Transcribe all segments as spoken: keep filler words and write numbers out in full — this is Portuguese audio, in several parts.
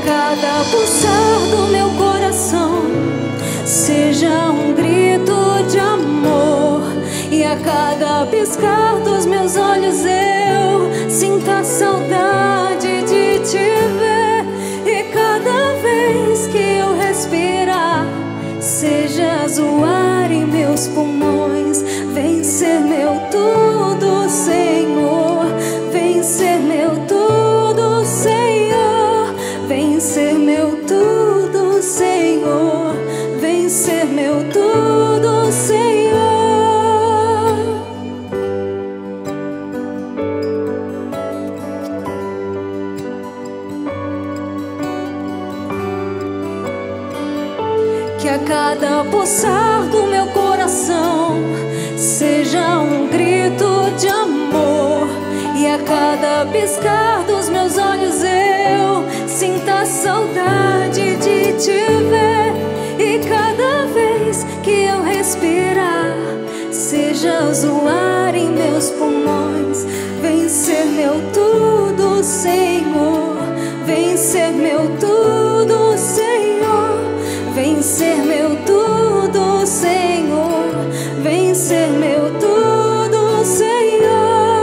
cada pulsar do meu coração seja um grito de amor, e a cada piscar dos meus olhos eu sinta saudade de te ver. E cada vez que eu respirar sejas o ar em meus pulmões. Vem ser meu tudo, Senhor. Vem ser meu tudo, Senhor. Vem ser meu tudo, Senhor. Vem ser meu tudo, Senhor. Que a cada pulsar do meu coração seja um grito de amor, e a cada piscar dos meus olhos eu sinta saudade de te ver. E cada vez que eu respirar sejas o ar em meus pulmões. Vem ser meu tudo, Senhor. Vem ser meu tudo, Senhor. Vem ser meu tudo, Senhor. Vem ser meu tudo, Senhor.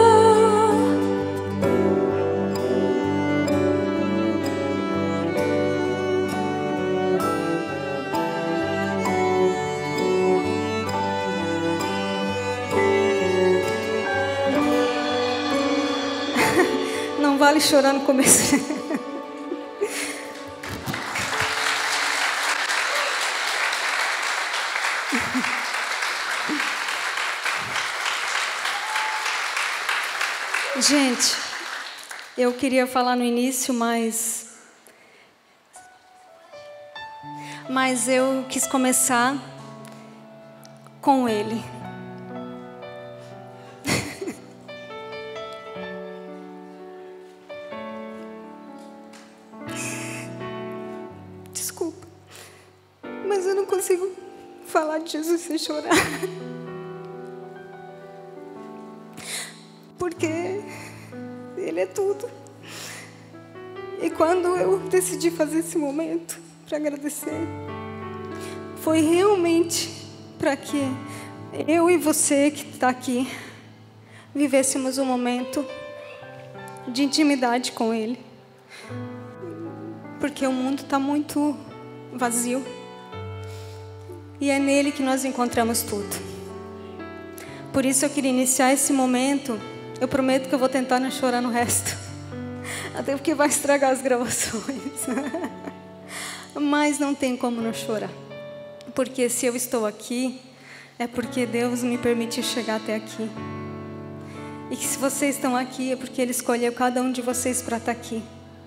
Não vale chorar no começo. Gente, eu queria falar no início, mas mas eu quis começar com ele. Desculpa, mas eu não consigo falar de Jesus sem chorar. Porque Ele é tudo. E quando eu decidi fazer esse momento para agradecer, foi realmente para que eu e você que está aqui vivêssemos um momento de intimidade com Ele. Porque o mundo está muito vazio e é nele que nós encontramos tudo. Por isso eu queria iniciar esse momento. Eu prometo que eu vou tentar não chorar no resto, até porque vai estragar as gravações. Mas não tem como não chorar, porque se eu estou aqui é porque Deus me permitiu chegar até aqui. E que se vocês estão aqui é porque Ele escolheu cada um de vocês para estar aqui.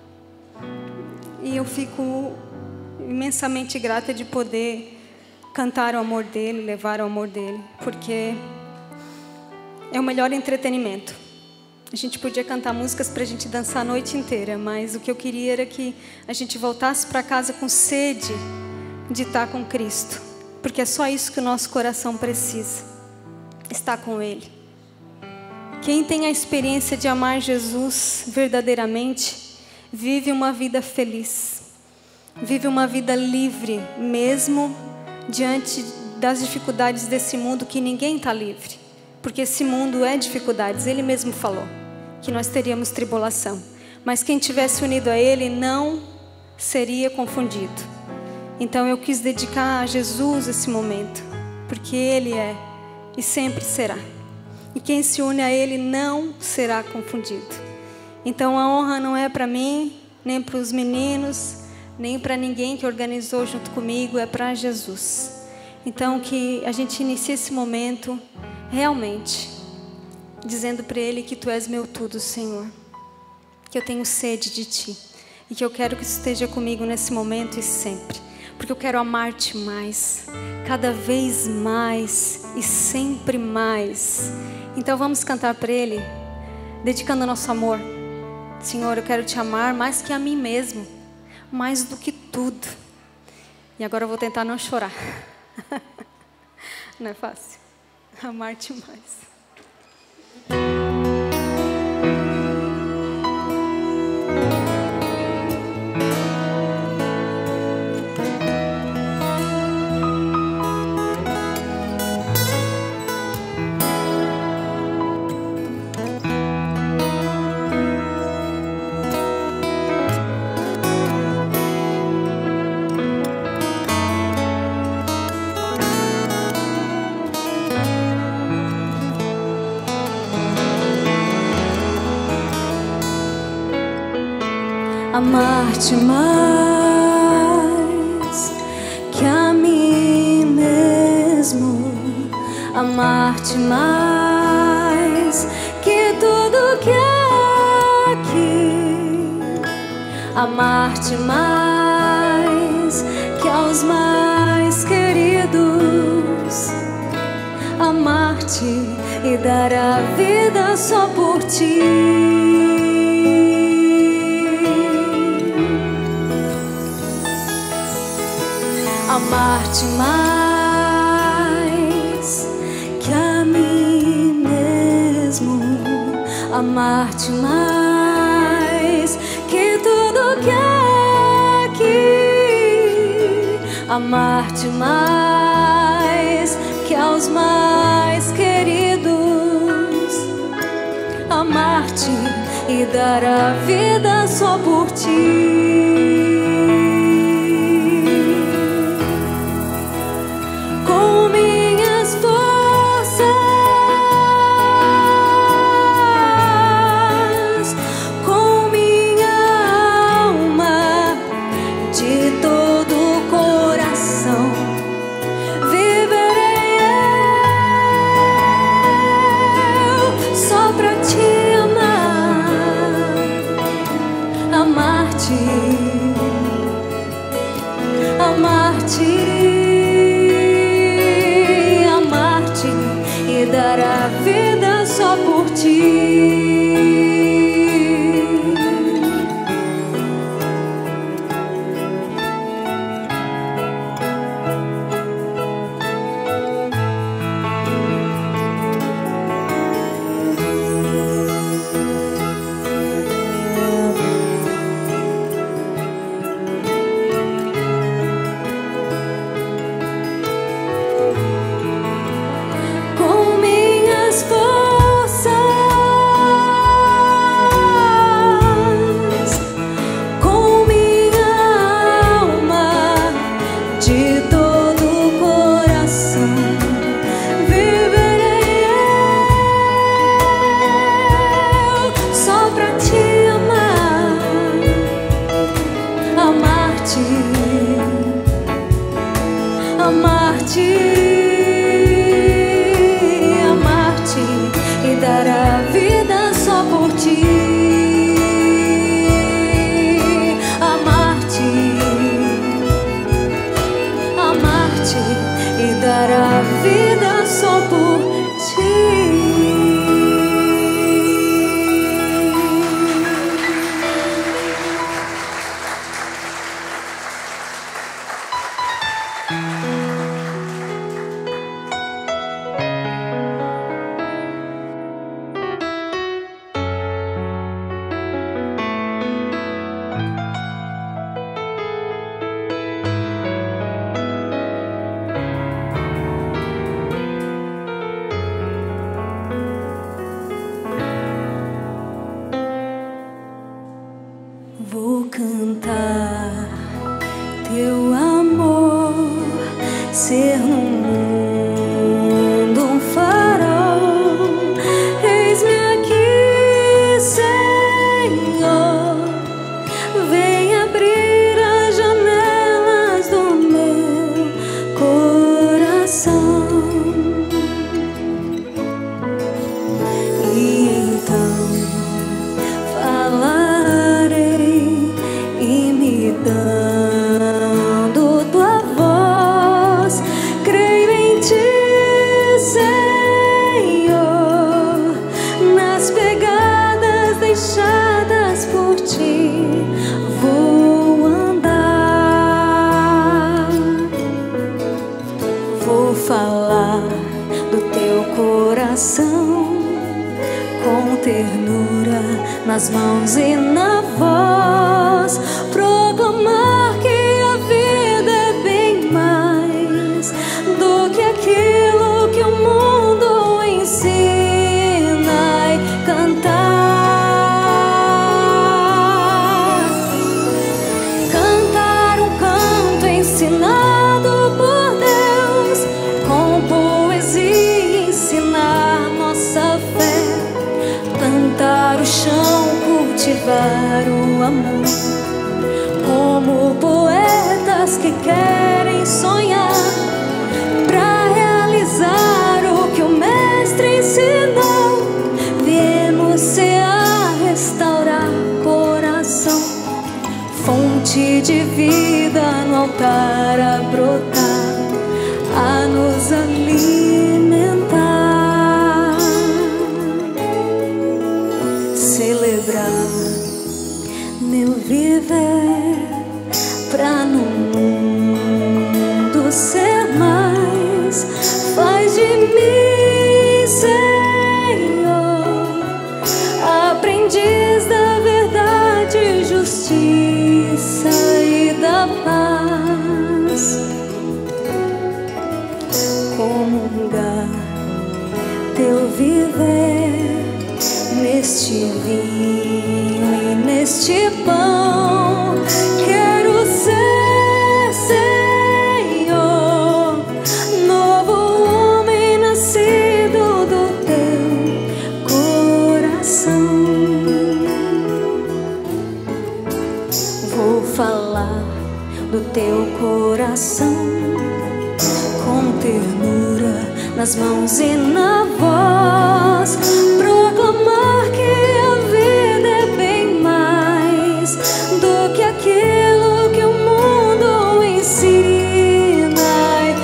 E eu fico imensamente grata de poder cantar o amor dEle, levar o amor dEle, porque é o melhor entretenimento. A gente podia cantar músicas para a gente dançar a noite inteira, mas o que eu queria era que a gente voltasse para casa com sede de estar com Cristo, porque é só isso que o nosso coração precisa, estar com Ele. Quem tem a experiência de amar Jesus verdadeiramente, vive uma vida feliz, vive uma vida livre, mesmo diante das dificuldades desse mundo, que ninguém está livre. Porque esse mundo é dificuldades. Ele mesmo falou que nós teríamos tribulação, mas quem tivesse unido a Ele não seria confundido. Então eu quis dedicar a Jesus esse momento, porque Ele é e sempre será. E quem se une a Ele não será confundido. Então a honra não é para mim, nem para os meninos, nem para ninguém que organizou junto comigo, é para Jesus. Então que a gente inicie esse momento realmente dizendo para Ele que Tu és meu tudo, Senhor, que eu tenho sede de Ti e que eu quero que Tu esteja comigo nesse momento e sempre, porque eu quero amar-Te mais, cada vez mais e sempre mais. Então vamos cantar para Ele, dedicando o nosso amor. Senhor, eu quero Te amar mais que a mim mesmo, mais do que tudo. E agora eu vou tentar não chorar. Não é fácil amar-Te mais. amar-te mais que a mim mesmo, amar-te mais que tudo que há aqui, amar-te mais que aos mais queridos, amar-te e dar a vida só por ti. Amar-te mais que a mim mesmo, amar-te mais que tudo que há aqui, amar-te mais que aos mais queridos, amar-te e dar a vida só por ti. Com minhas forças, com minha alma, de todo o coração, viverei eu só pra te amar, amar-te, amar-te, amar-te e dar a vida só por ti. Com minhas forças, com minha alma, de todo o coração, viverei eu só pra te amar, amar-te, amar-te, amar-te e dar a vida só por ti. Amar-te, amar-te e dar a vida só por ti. Vou cantar teu amor, ser no mundo um farol. Eis-me aqui, Senhor, vem abrir as janelas do meu coração. E então falarei, imitando tua voz, creio amor. Como poetas que querem sonhar pra realizar o que o Mestre ensinou, viemos ser a restaurar coração, fonte de vida no altar a brotar, a nos alimentar, celebrar meu viver pra no mundo ser mais. Faz de mim, Senhor, aprendiz da verdade, justiça e da paz. Comungar teu viver neste vinho e neste pão. Quero ser, Senhor, novo homem nascido do teu coração. Vou falar do teu coração com ternura nas mãos e na voz, proclamar que a vida é bem mais do que aquilo que o mundo ensina, e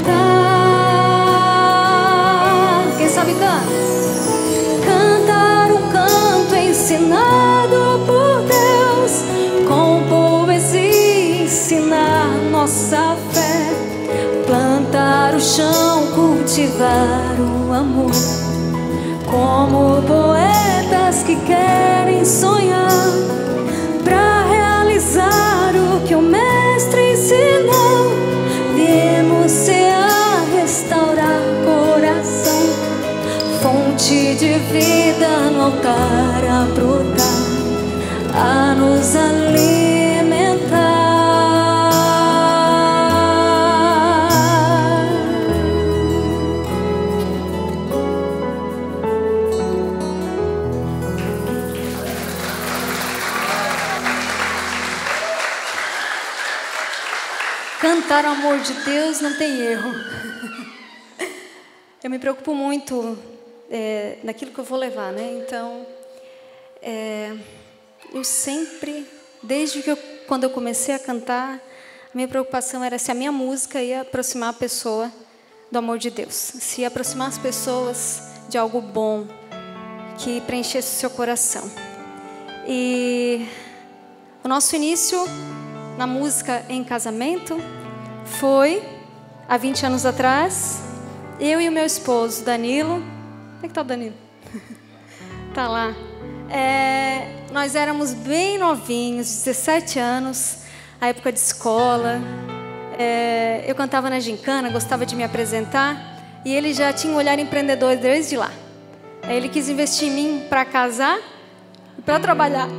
cantar. Quem sabe cantar? Cantar um canto ensinado por Deus, com poesia ensinar nossa fé, plantar o chão, cultivar o amor. Como poetas que querem sonhar pra realizar o que o Mestre ensinou, viemos ser a restaurar coração, fonte de vida no altar a brotar, a nos alimentar. Cantar o amor de Deus não tem erro. Eu me preocupo muito é, naquilo que eu vou levar, né? Então, é, eu sempre, desde que eu, quando eu comecei a cantar, a minha preocupação era se a minha música ia aproximar a pessoa do amor de Deus, se ia aproximar as pessoas de algo bom, que preenchesse o seu coração. E o nosso início na música em casamento foi há vinte anos atrás. Eu e o meu esposo, Danilo. Onde é que está o Danilo? Tá lá. É, nós éramos bem novinhos, dezessete anos, a época de escola. É, eu cantava na gincana, gostava de me apresentar, e ele já tinha um olhar empreendedor desde lá. Ele quis investir em mim para casar e para trabalhar.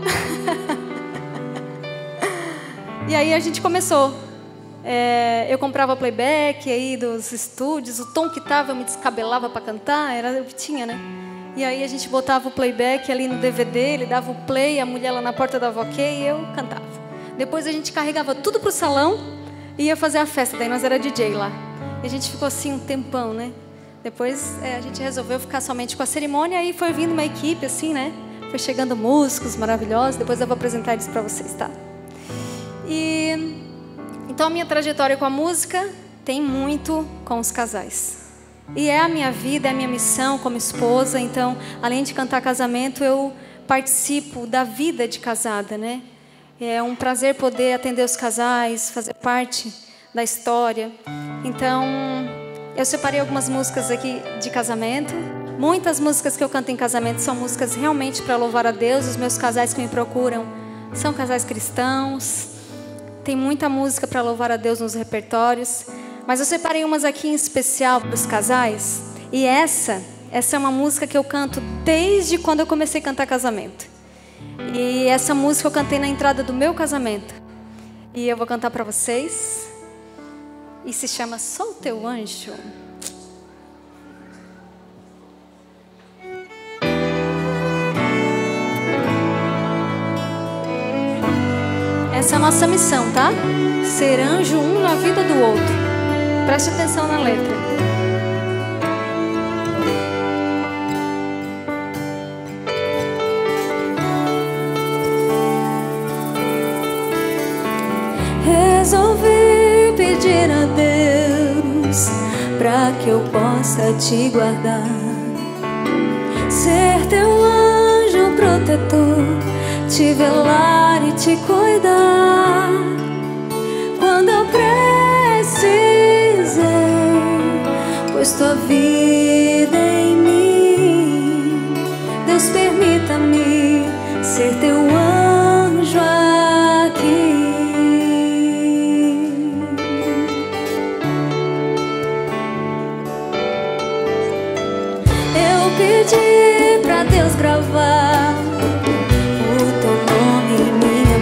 E aí a gente começou. É, eu comprava playback aí dos estúdios, o tom que estava eu me descabelava para cantar, era o que tinha, né? E aí a gente botava o playback ali no D V D, ele dava o play, a mulher lá na porta dava ok e eu cantava. Depois a gente carregava tudo pro salão e ia fazer a festa, daí nós era D J lá. E a gente ficou assim um tempão, né? Depois é, a gente resolveu ficar somente com a cerimônia e foi vindo uma equipe assim, né? Foi chegando músicos maravilhosos, depois eu vou apresentar eles para vocês, tá? E então a minha trajetória com a música tem muito com os casais. E é a minha vida, é a minha missão como esposa. Então, além de cantar casamento, eu participo da vida de casada, né? É um prazer poder atender os casais, fazer parte da história. Então, eu separei algumas músicas aqui de casamento. Muitas músicas que eu canto em casamento são músicas realmente para louvar a Deus. Os meus casais que me procuram são casais cristãos. Tem muita música para louvar a Deus nos repertórios. Mas eu separei umas aqui em especial para os casais. E essa, essa é uma música que eu canto desde quando eu comecei a cantar casamento. E essa música eu cantei na entrada do meu casamento. E eu vou cantar para vocês. E se chama Sou Teu Anjo. Essa é a nossa missão, tá? Ser anjo um na vida do outro. Preste atenção na letra. Resolvi pedir a Deus pra que eu possa te guardar, ser teu anjo protetor, te velar e te cuidar quando eu precisei, pois tua vida em mim. Deus, permita-me ser teu anjo aqui. Eu pedi pra Deus gravar o teu nome em minha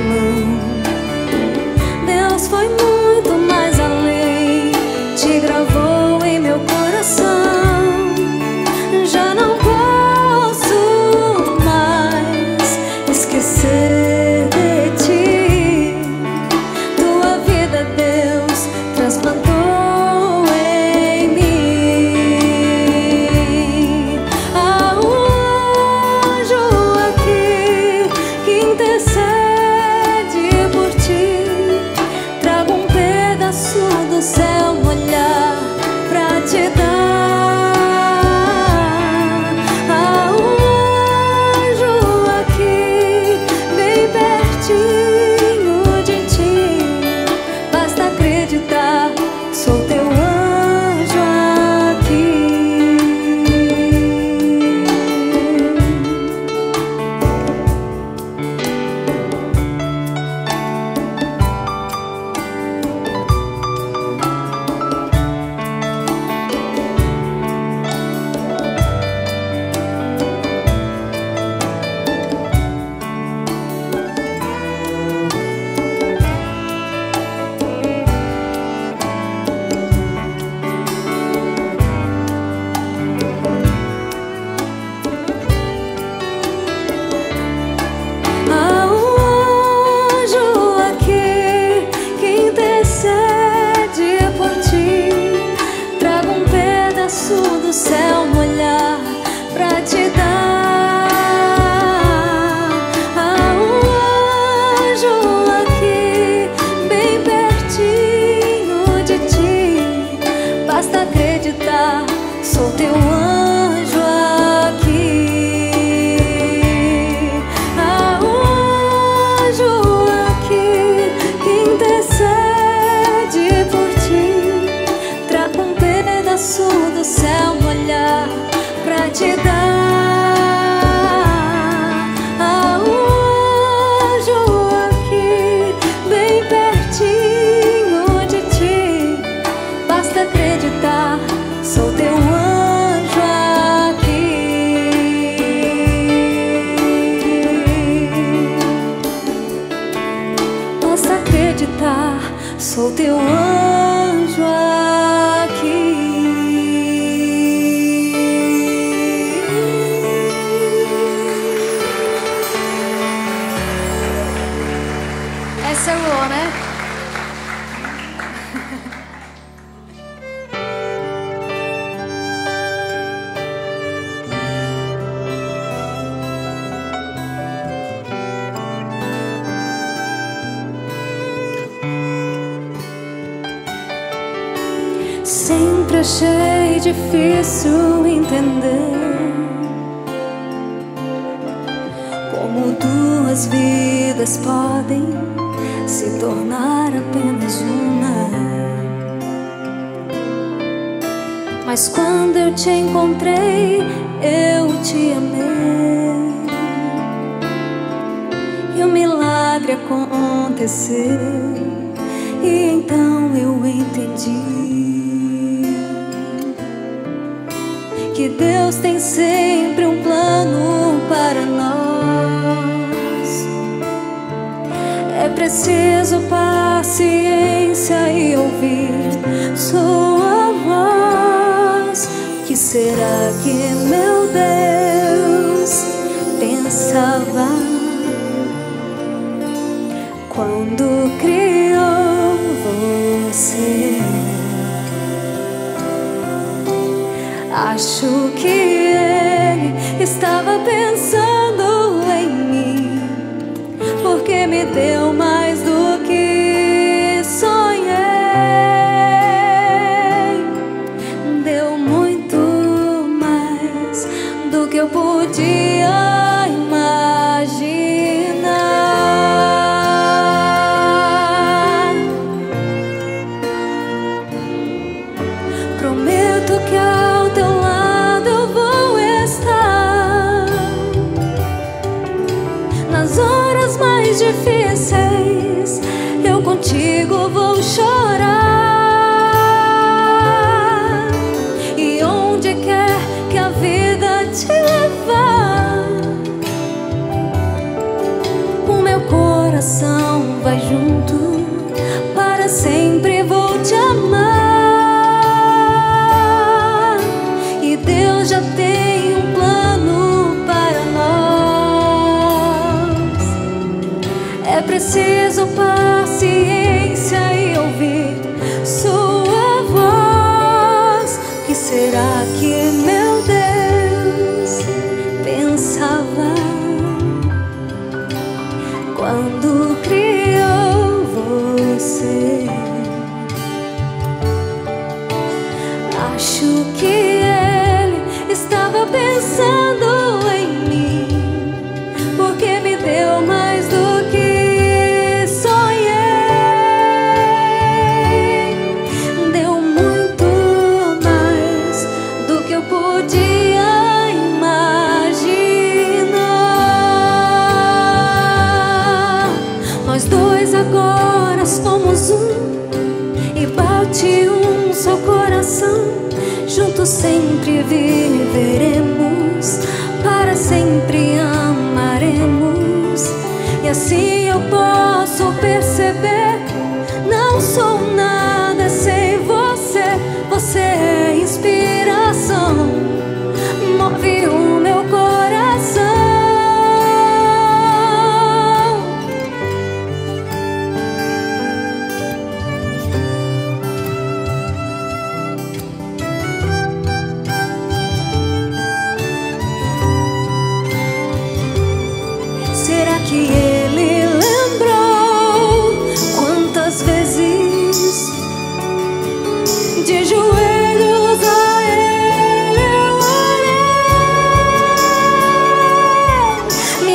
mão. Deus foi muito mais além, te gravou em meu coração. Já não posso mais esquecer de ti. Tua vida, Deus, transplantou em mim. Há um anjo aqui que intercede por ti. Trago um pedaço do céu molhar pra te dar. Há um anjo aqui bem pertinho de ti. Basta acreditar, sou teu anjo aqui. Há um anjo aqui que intercede por ti. Trago um pedaço do céu molhar pra te dar. Há um anjo aqui bem pertinho de ti. Basta acreditar, sou teu anjo aqui. Há um anjo aqui que intercede por ti. Trago um pedaço do céu molhar pra te dar. Há um anjo aqui bem pertinho de ti. Basta acreditar, sou teu anjo aqui. Basta acreditar, sou teu anjo aqui. Essa é boa, né? Sempre achei difícil entender como duas vidas podem se tornar apenas uma. Mas quando eu te encontrei, eu te amei e o milagre aconteceu. E então eu entendi que Deus tem sempre um plano para nós. É preciso paciência e ouvir sua voz. Que será que meu Deus pensava quando criou você. Acho que Ele estava pensando em mim, porque me deu mais do que sonhei. Deu muito mais do que eu podia imaginar. Prometo que ao teu lado eu vou estar nas horas mais difíceis. Eu contigo vou chorar, e onde quer que a vida te levar, o meu coração vai junto, para sempre vou te amar. E Deus já tem um plano para nós. É preciso paciência e ouvir sua voz. O que será que meu Deus pensava quando criou você? Acho que Ele estava pensando em mim, porque me deu mais do que sonhei. Deu muito mais do que eu podia imaginar. Nós dois agora somos um, e bate um só coração. Juntos sempre viveremos, para sempre amaremos. E assim eu posso perceber, não sou nada sem você. Você é inspiração, move o meu coração. Será que Ele lembrou quantas vezes de joelhos a Ele eu orei? Me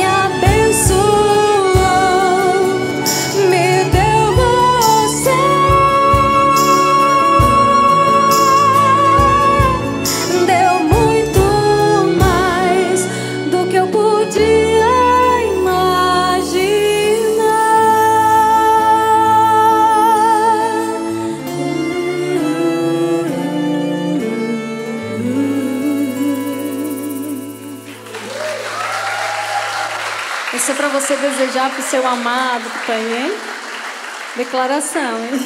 abençoou, me deu você. Deu muito mais do que eu podia Isso é para você desejar pro seu amado que tá aí, hein? Declaração, hein?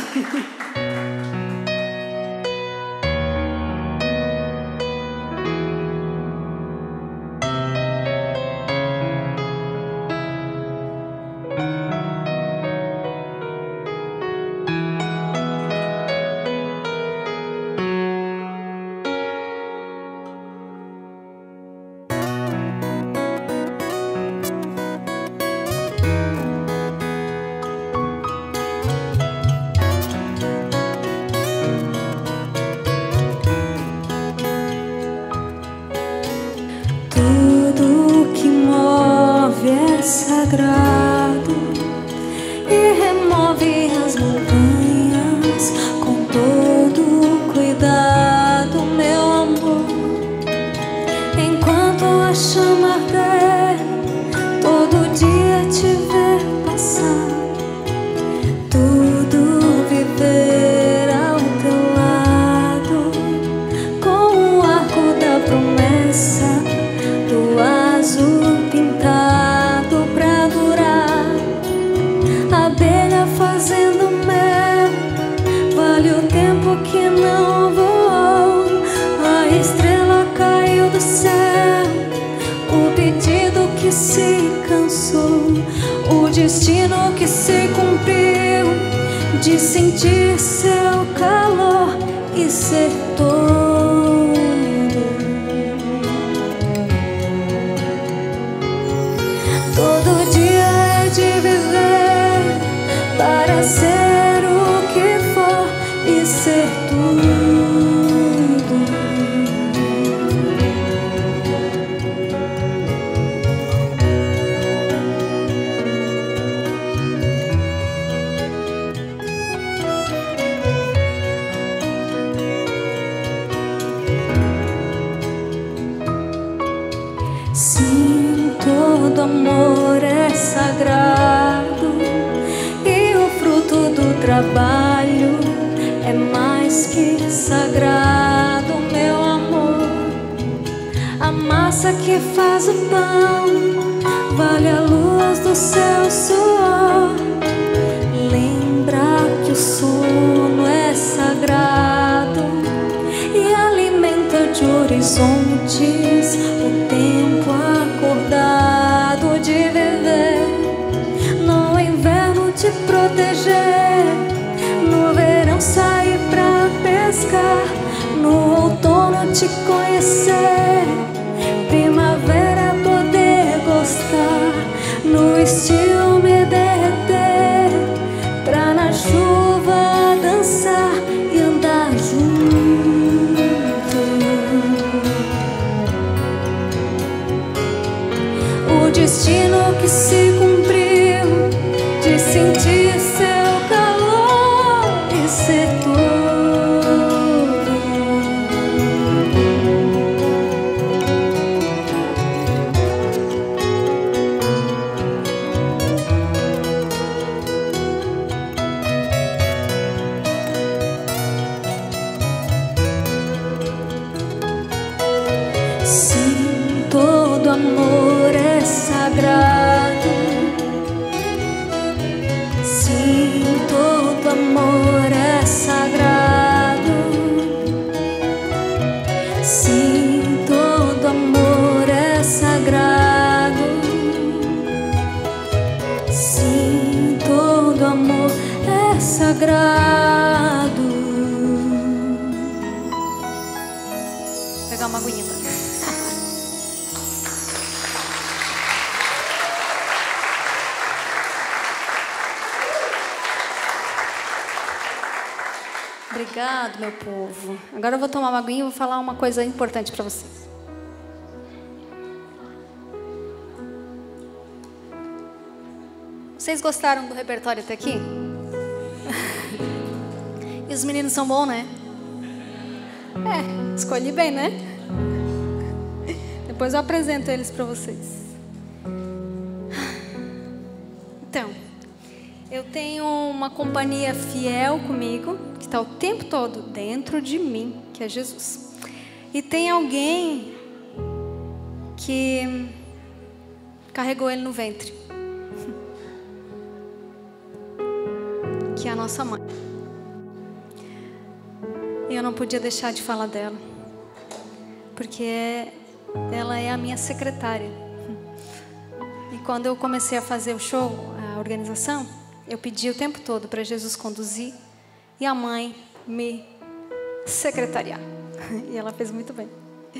Sagrado e remove as montanhas com todo cuidado, meu amor. Enquanto a chama arder, todo dia te ver passar, tudo viver ao teu lado, com o arco da promessa do azul pintado pra durar. Abelha fazendo mel, vale o tempo que não voou. A estrela caiu do céu, o pedido que se cansou, o destino que se cumpriu. de sentir seu calor e ser todo. Todo dia é de viver para ser o que for e ser tudo. Sim, todo amor é sagrado e o fruto do trabalho é mais que sagrado, meu amor. A massa que faz o pão vale a luz do seu suor. Lembra que o sono é sagrado e alimenta de horizontes o tempo acordado de viver. No inverno te proteger, no verão sair pra pescar, no outono te conhecer, primavera poder gostar, no estio me derreter, pra na chuva dançar e andar junto. O destino que se cumpriu de sentir seu calor e ser tudo. Sim, todo amor é sagrado. Sim, todo amor é sagrado. Sim, todo amor é sagrado. Sim, todo amor é sagrado. Vou pegar uma aguinha pra Obrigado, meu povo. Agora eu vou tomar uma aguinha e vou falar uma coisa importante para vocês. Vocês gostaram do repertório até aqui? E os meninos são bons, né? É, escolhi bem, né? Depois eu apresento eles para vocês. Então, eu tenho uma companhia fiel comigo, que está o tempo todo dentro de mim, que é Jesus. E tem alguém que carregou ele no ventre, que é a nossa mãe. E eu não podia deixar de falar dela, porque ela é a minha secretária. E quando eu comecei a fazer o show, a organização, eu pedi o tempo todo para Jesus conduzir e a mãe me secretariar. E ela fez muito bem.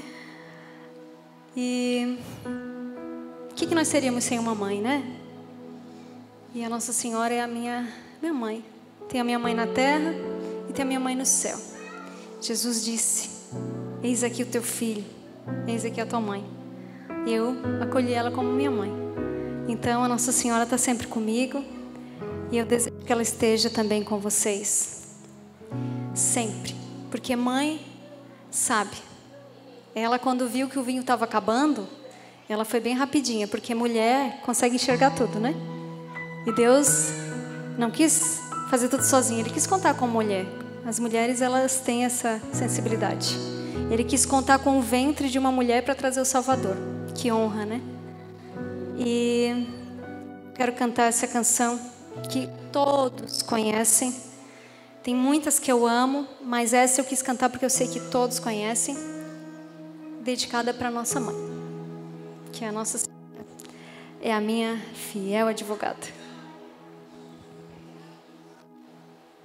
E o que, que nós seríamos sem uma mãe, né? E a Nossa Senhora é a minha, minha mãe. Tem a minha mãe na terra e tem a minha mãe no céu. Jesus disse: eis aqui o teu filho, eis aqui a tua mãe. E eu acolhi ela como minha mãe. Então a Nossa Senhora está sempre comigo. E eu desejo que ela esteja também com vocês. Sempre. Porque mãe sabe. Ela, quando viu que o vinho estava acabando, ela foi bem rapidinha. Porque mulher consegue enxergar tudo, né? E Deus não quis fazer tudo sozinho. Ele quis contar com a mulher. As mulheres, elas têm essa sensibilidade. Ele quis contar com o ventre de uma mulher para trazer o Salvador. Que honra, né? E quero cantar essa canção que todos conhecem. Tem muitas que eu amo, mas essa eu quis cantar porque eu sei que todos conhecem. Dedicada para nossa mãe, que é a Nossa Senhora, é a minha fiel advogada.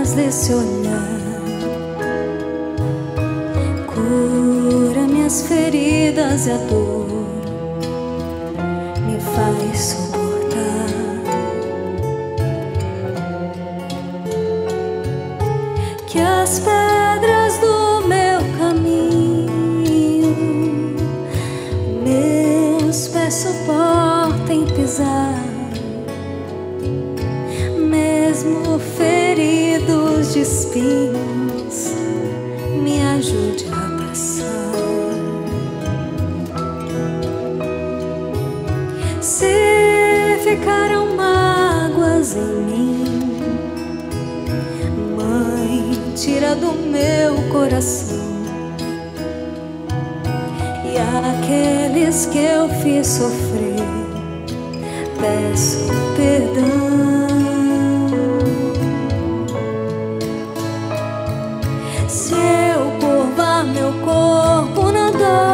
paz desse olhar cura minhas feridas e a dor me faz suportar. Que as pedras do meu caminho meus pés suportem pisar, mesmo feridos de espinhos, me ajude a passar. Se ficaram mágoas em mim, Mãe, tira do meu coração. E aqueles que eu fiz sofrer, peço perdão. Se eu curvar meu corpo na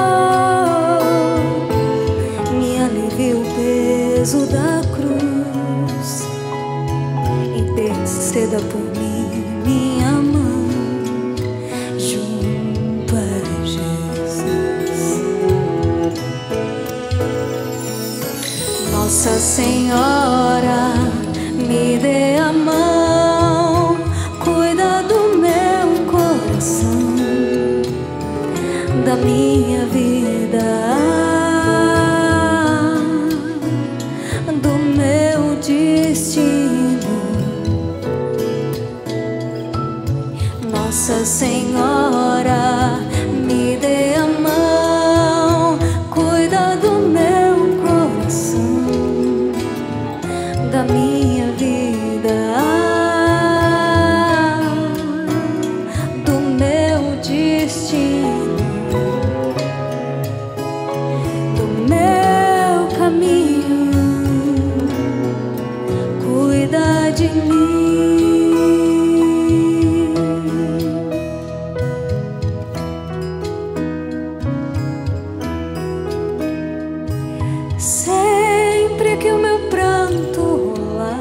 dor, me alivia o peso da cruz. Interceda por mim, minha mãe, junto a Jesus. Nossa Senhora, me dê a mão, cuida do meu coração, da minha vida, do meu destino. Nossa Senhora, me dê a mão, cuida do meu coração, da minha vida, do meu destino, do meu caminho, cuida de mim. Sempre que o meu pranto rolar,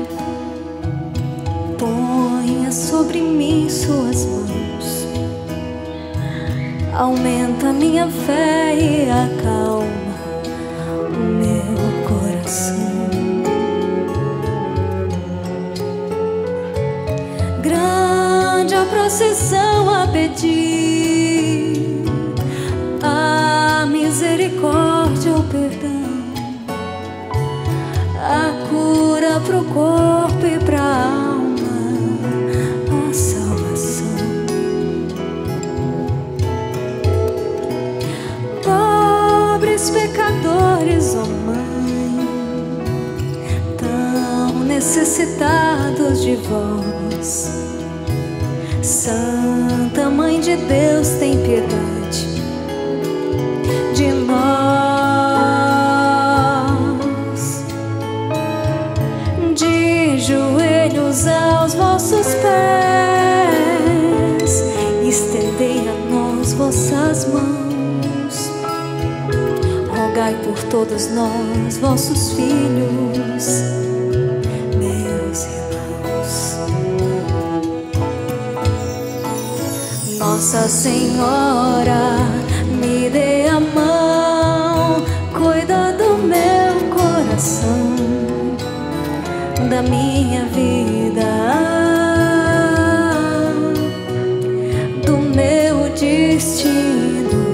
ponha sobre mim suas mãos, aumenta minha fé e acalma o meu coração. Grande a procissão a pedir a misericórdia, o perdão, a cura pro corpo e pra alma, a salvação. Pobres pecadores, ó Mãe, tão necessitados de vós. Santa Mãe de Deus, tem piedade de nós. De joelhos aos vossos pés, estendei a nós vossas mãos. Rogai por todos nós, vossos filhos, meus irmãos. Nossa Senhora, me dê a mão, cuida do meu coração, da minha vida, do meu destino.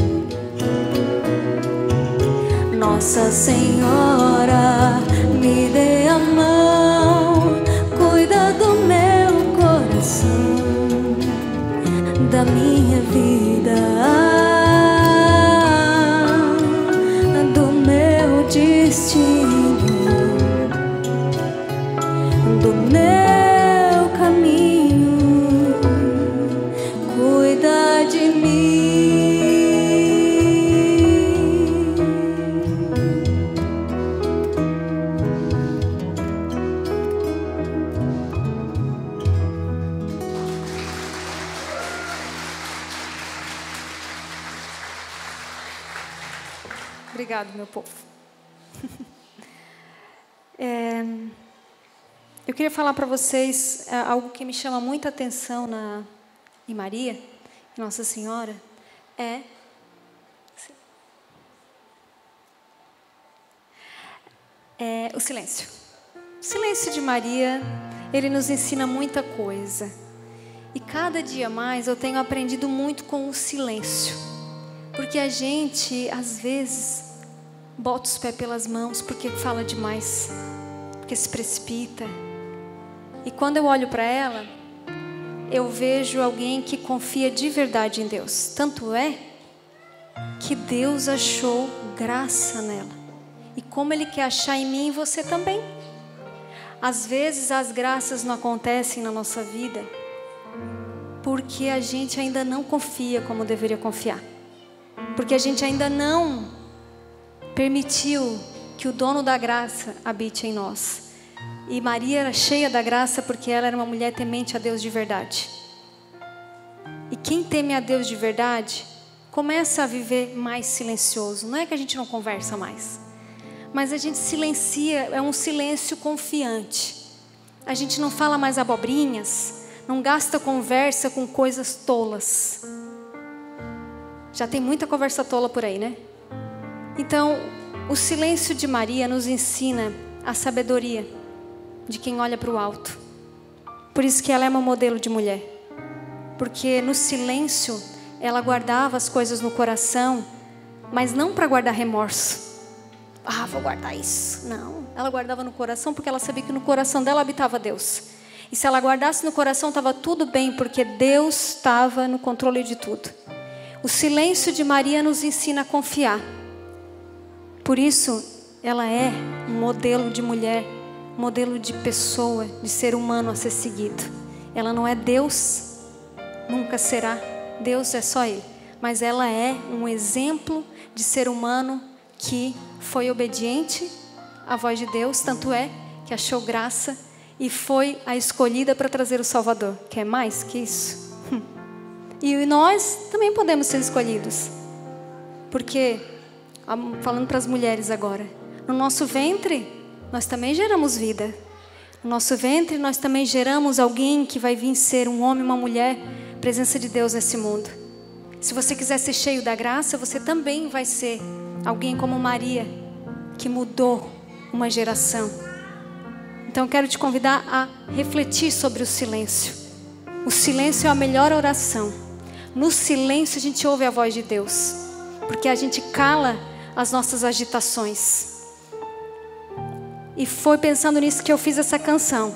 Nossa Senhora, me dê a mão, cuida do meu coração, da minha vida, do meu destino, do meu caminho, cuida de mim. Obrigado, meu povo. É, eu queria falar para vocês é, algo que me chama muita atenção na, em Maria, Nossa Senhora, é, é o silêncio. O silêncio de Maria, ele nos ensina muita coisa. E cada dia mais eu tenho aprendido muito com o silêncio. Porque a gente, às vezes, bota os pés pelas mãos porque fala demais, porque se precipita. E quando eu olho para ela, eu vejo alguém que confia de verdade em Deus. Tanto é que Deus achou graça nela. E como Ele quer achar em mim e você também. Às vezes as graças não acontecem na nossa vida porque a gente ainda não confia como deveria confiar. Porque a gente ainda não permitiu que o dono da graça habite em nós. E Maria era cheia da graça porque ela era uma mulher temente a Deus de verdade. E quem teme a Deus de verdade começa a viver mais silencioso. Não é que a gente não conversa mais, mas a gente silencia, é um silêncio confiante. A gente não fala mais abobrinhas, não gasta conversa com coisas tolas. Já tem muita conversa tola por aí, né? Então, o silêncio de Maria nos ensina a sabedoria de quem olha para o alto. Por isso que ela é uma modelo de mulher. Porque no silêncio, ela guardava as coisas no coração, mas não para guardar remorso. Ah, vou guardar isso. Não, ela guardava no coração porque ela sabia que no coração dela habitava Deus. E se ela guardasse no coração, estava tudo bem, porque Deus estava no controle de tudo. O silêncio de Maria nos ensina a confiar. Por isso, ela é um modelo de mulher, modelo de pessoa, de ser humano a ser seguido. Ela não é Deus, nunca será. Deus é só Ele. Mas ela é um exemplo de ser humano que foi obediente à voz de Deus, tanto é que achou graça e foi a escolhida para trazer o Salvador. Quer mais que isso? E nós também podemos ser escolhidos. Porque, falando para as mulheres agora, no nosso ventre nós também geramos vida. No nosso ventre nós também geramos alguém que vai vir ser um homem, uma mulher, presença de Deus nesse mundo. Se você quiser ser cheio da graça, você também vai ser alguém como Maria, que mudou uma geração. Então eu quero te convidar a refletir sobre o silêncio. O silêncio é a melhor oração. No silêncio a gente ouve a voz de Deus, porque a gente cala as nossas agitações. E foi pensando nisso que eu fiz essa canção.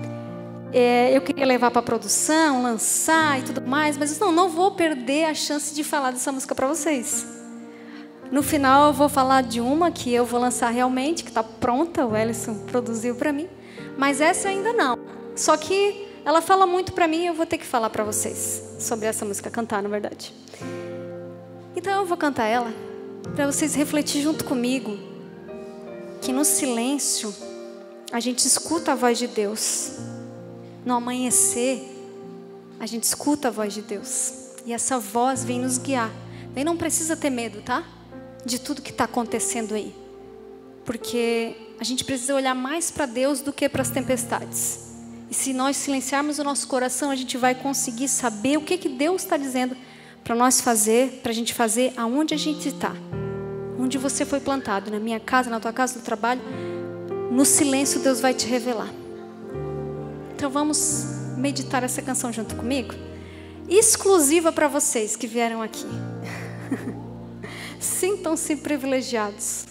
É, eu queria levar para a produção, lançar e tudo mais, mas não, não vou perder a chance de falar dessa música para vocês. No final eu vou falar de uma que eu vou lançar realmente, que está pronta, o Ellison produziu para mim. Mas essa ainda não. Só que ela fala muito para mim e eu vou ter que falar para vocês sobre essa música, cantar na verdade. Então eu vou cantar ela para vocês refletir junto comigo que no silêncio a gente escuta a voz de Deus. No amanhecer a gente escuta a voz de Deus e essa voz vem nos guiar. Daí não precisa ter medo, tá? De tudo que está acontecendo aí, porque a gente precisa olhar mais para Deus do que para as tempestades. E se nós silenciarmos o nosso coração, a gente vai conseguir saber o que, que Deus está dizendo para nós fazer, para a gente fazer aonde a gente está, onde você foi plantado, na minha casa, na tua casa, no trabalho. No silêncio Deus vai te revelar. Então vamos meditar essa canção junto comigo, exclusiva para vocês que vieram aqui. Sintam-se privilegiados.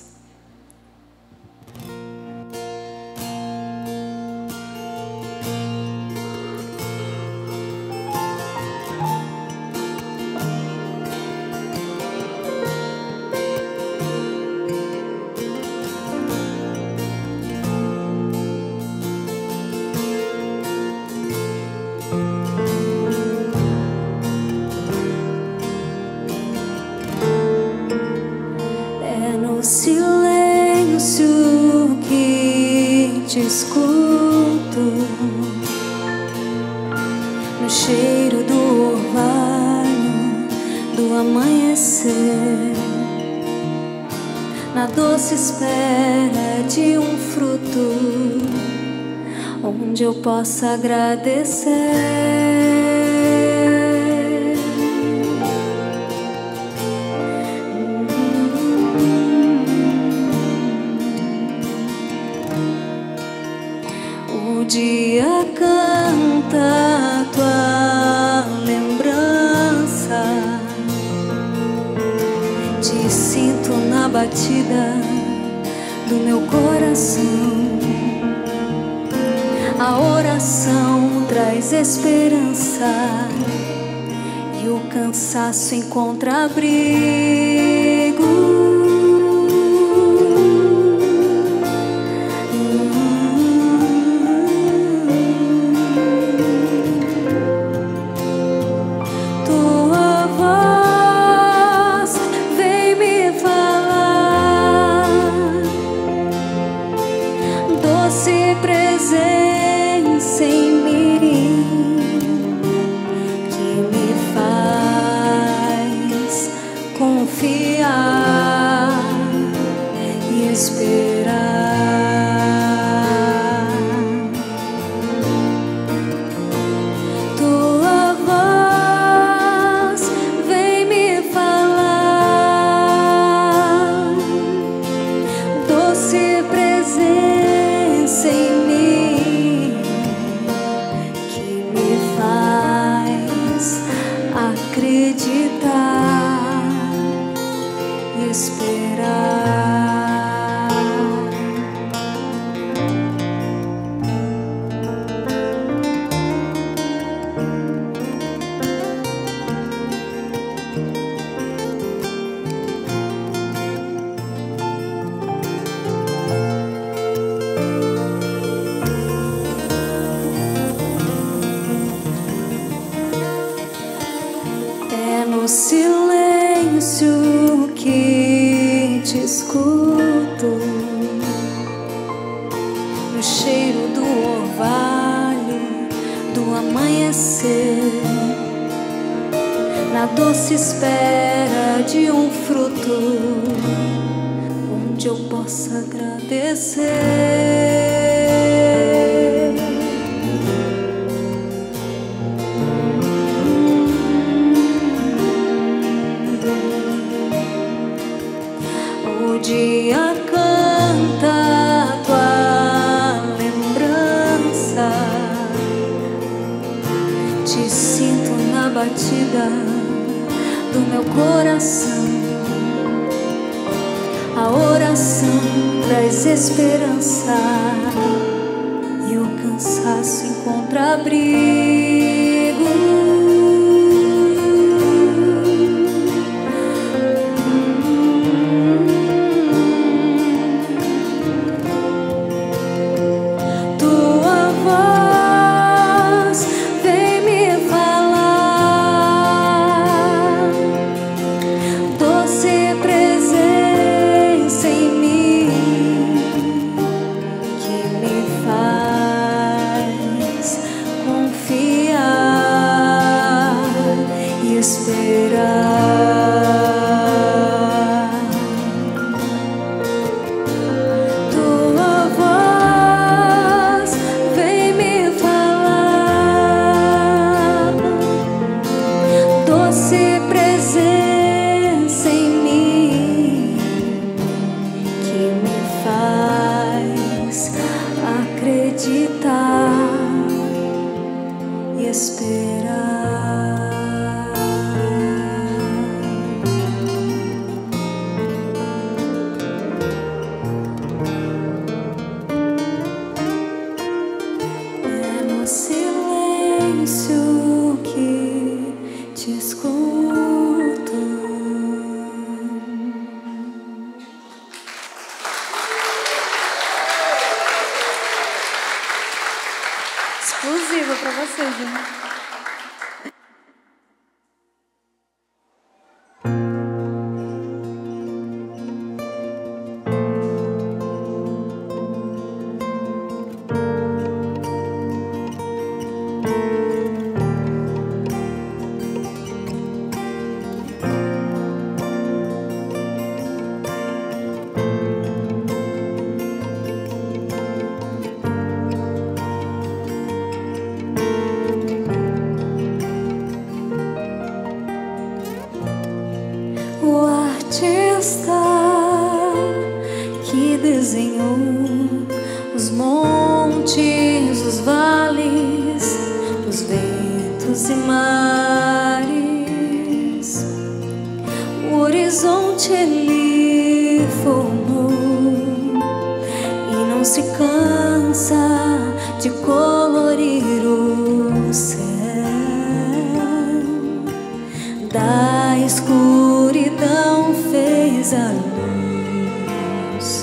Silêncio que te escuto, no cheiro do orvalho do amanhecer, na doce espera de um fruto, onde eu possa agradecer. O dia canta tua lembrança, te sinto na batida do meu coração. A oração traz esperança e o cansaço encontra abrigo. Presença em mim que me faz confiar e esperar. Tua voz vem me falar, doce presença em mim acreditar e esperar. É no silêncio que te escuto, no cheiro do orvalho do amanhecer, na doce espera de um fruto onde eu possa agradecer. O dia canta tua lembrança, te sinto na batida do meu coração. A oração traz esperança e o cansaço encontra abrigo. Esperar. Tua voz vem me falar, doce presença em mim que me faz acreditar e esperar. Silêncio que te escuto. Exclusivo pra você, gente. desenhou os montes, os vales, os ventos e mares. O horizonte Ele formou e não se cansa de colorir o céu. Da escuridão fez a luz,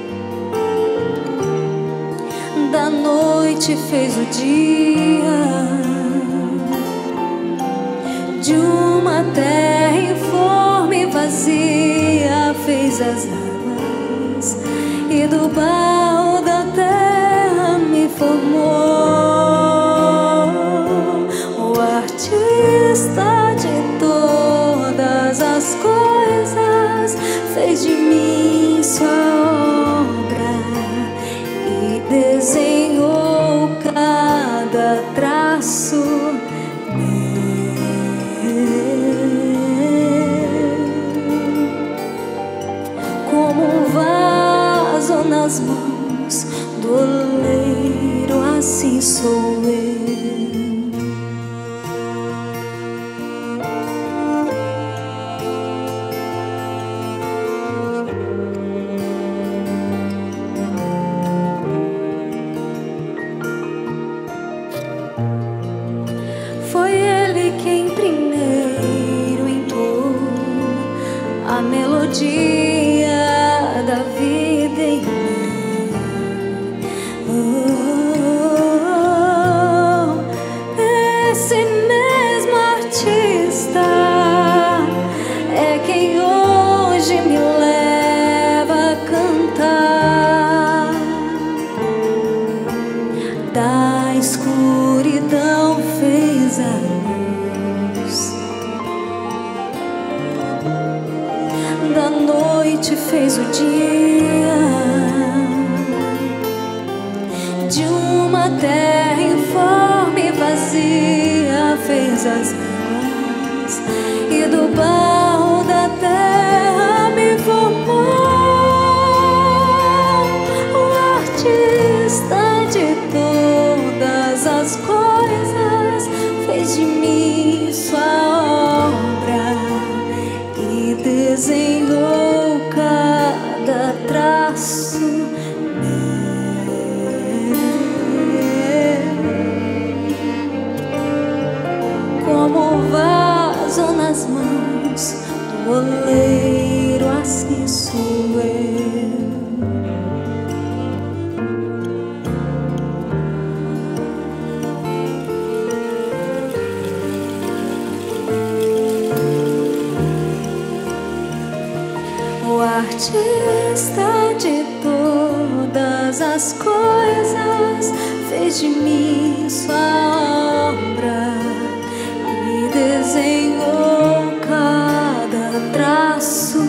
da noite fez o dia, de uma terra informe e vazia fez as águas, e do barro da terra me formou. O artista de todas as coisas fez de mim sua obra e desenhou cada traço como um vaso nas mãos do oleiro, assim sou eu. Foi Ele quem primeiro entoou a melodia da vida em mim. Oh, esse mesmo artista é quem hoje me leva a cantar. Da escuridão fez a luz, da noite fez o dia, de uma terra informe e vazia fez as águas, e do barro da terra me formou. O artista de todas as coisas fez de mim sua obra e desenhou cada traço meu, como um vaso nas mãos do oleiro, assim sou eu. O artista de todas as coisas fez de mim sua obra e desenhou cada traço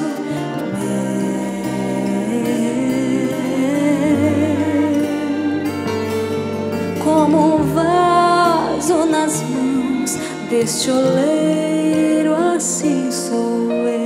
meu, como um vaso nas mãos deste oleiro, assim sou eu.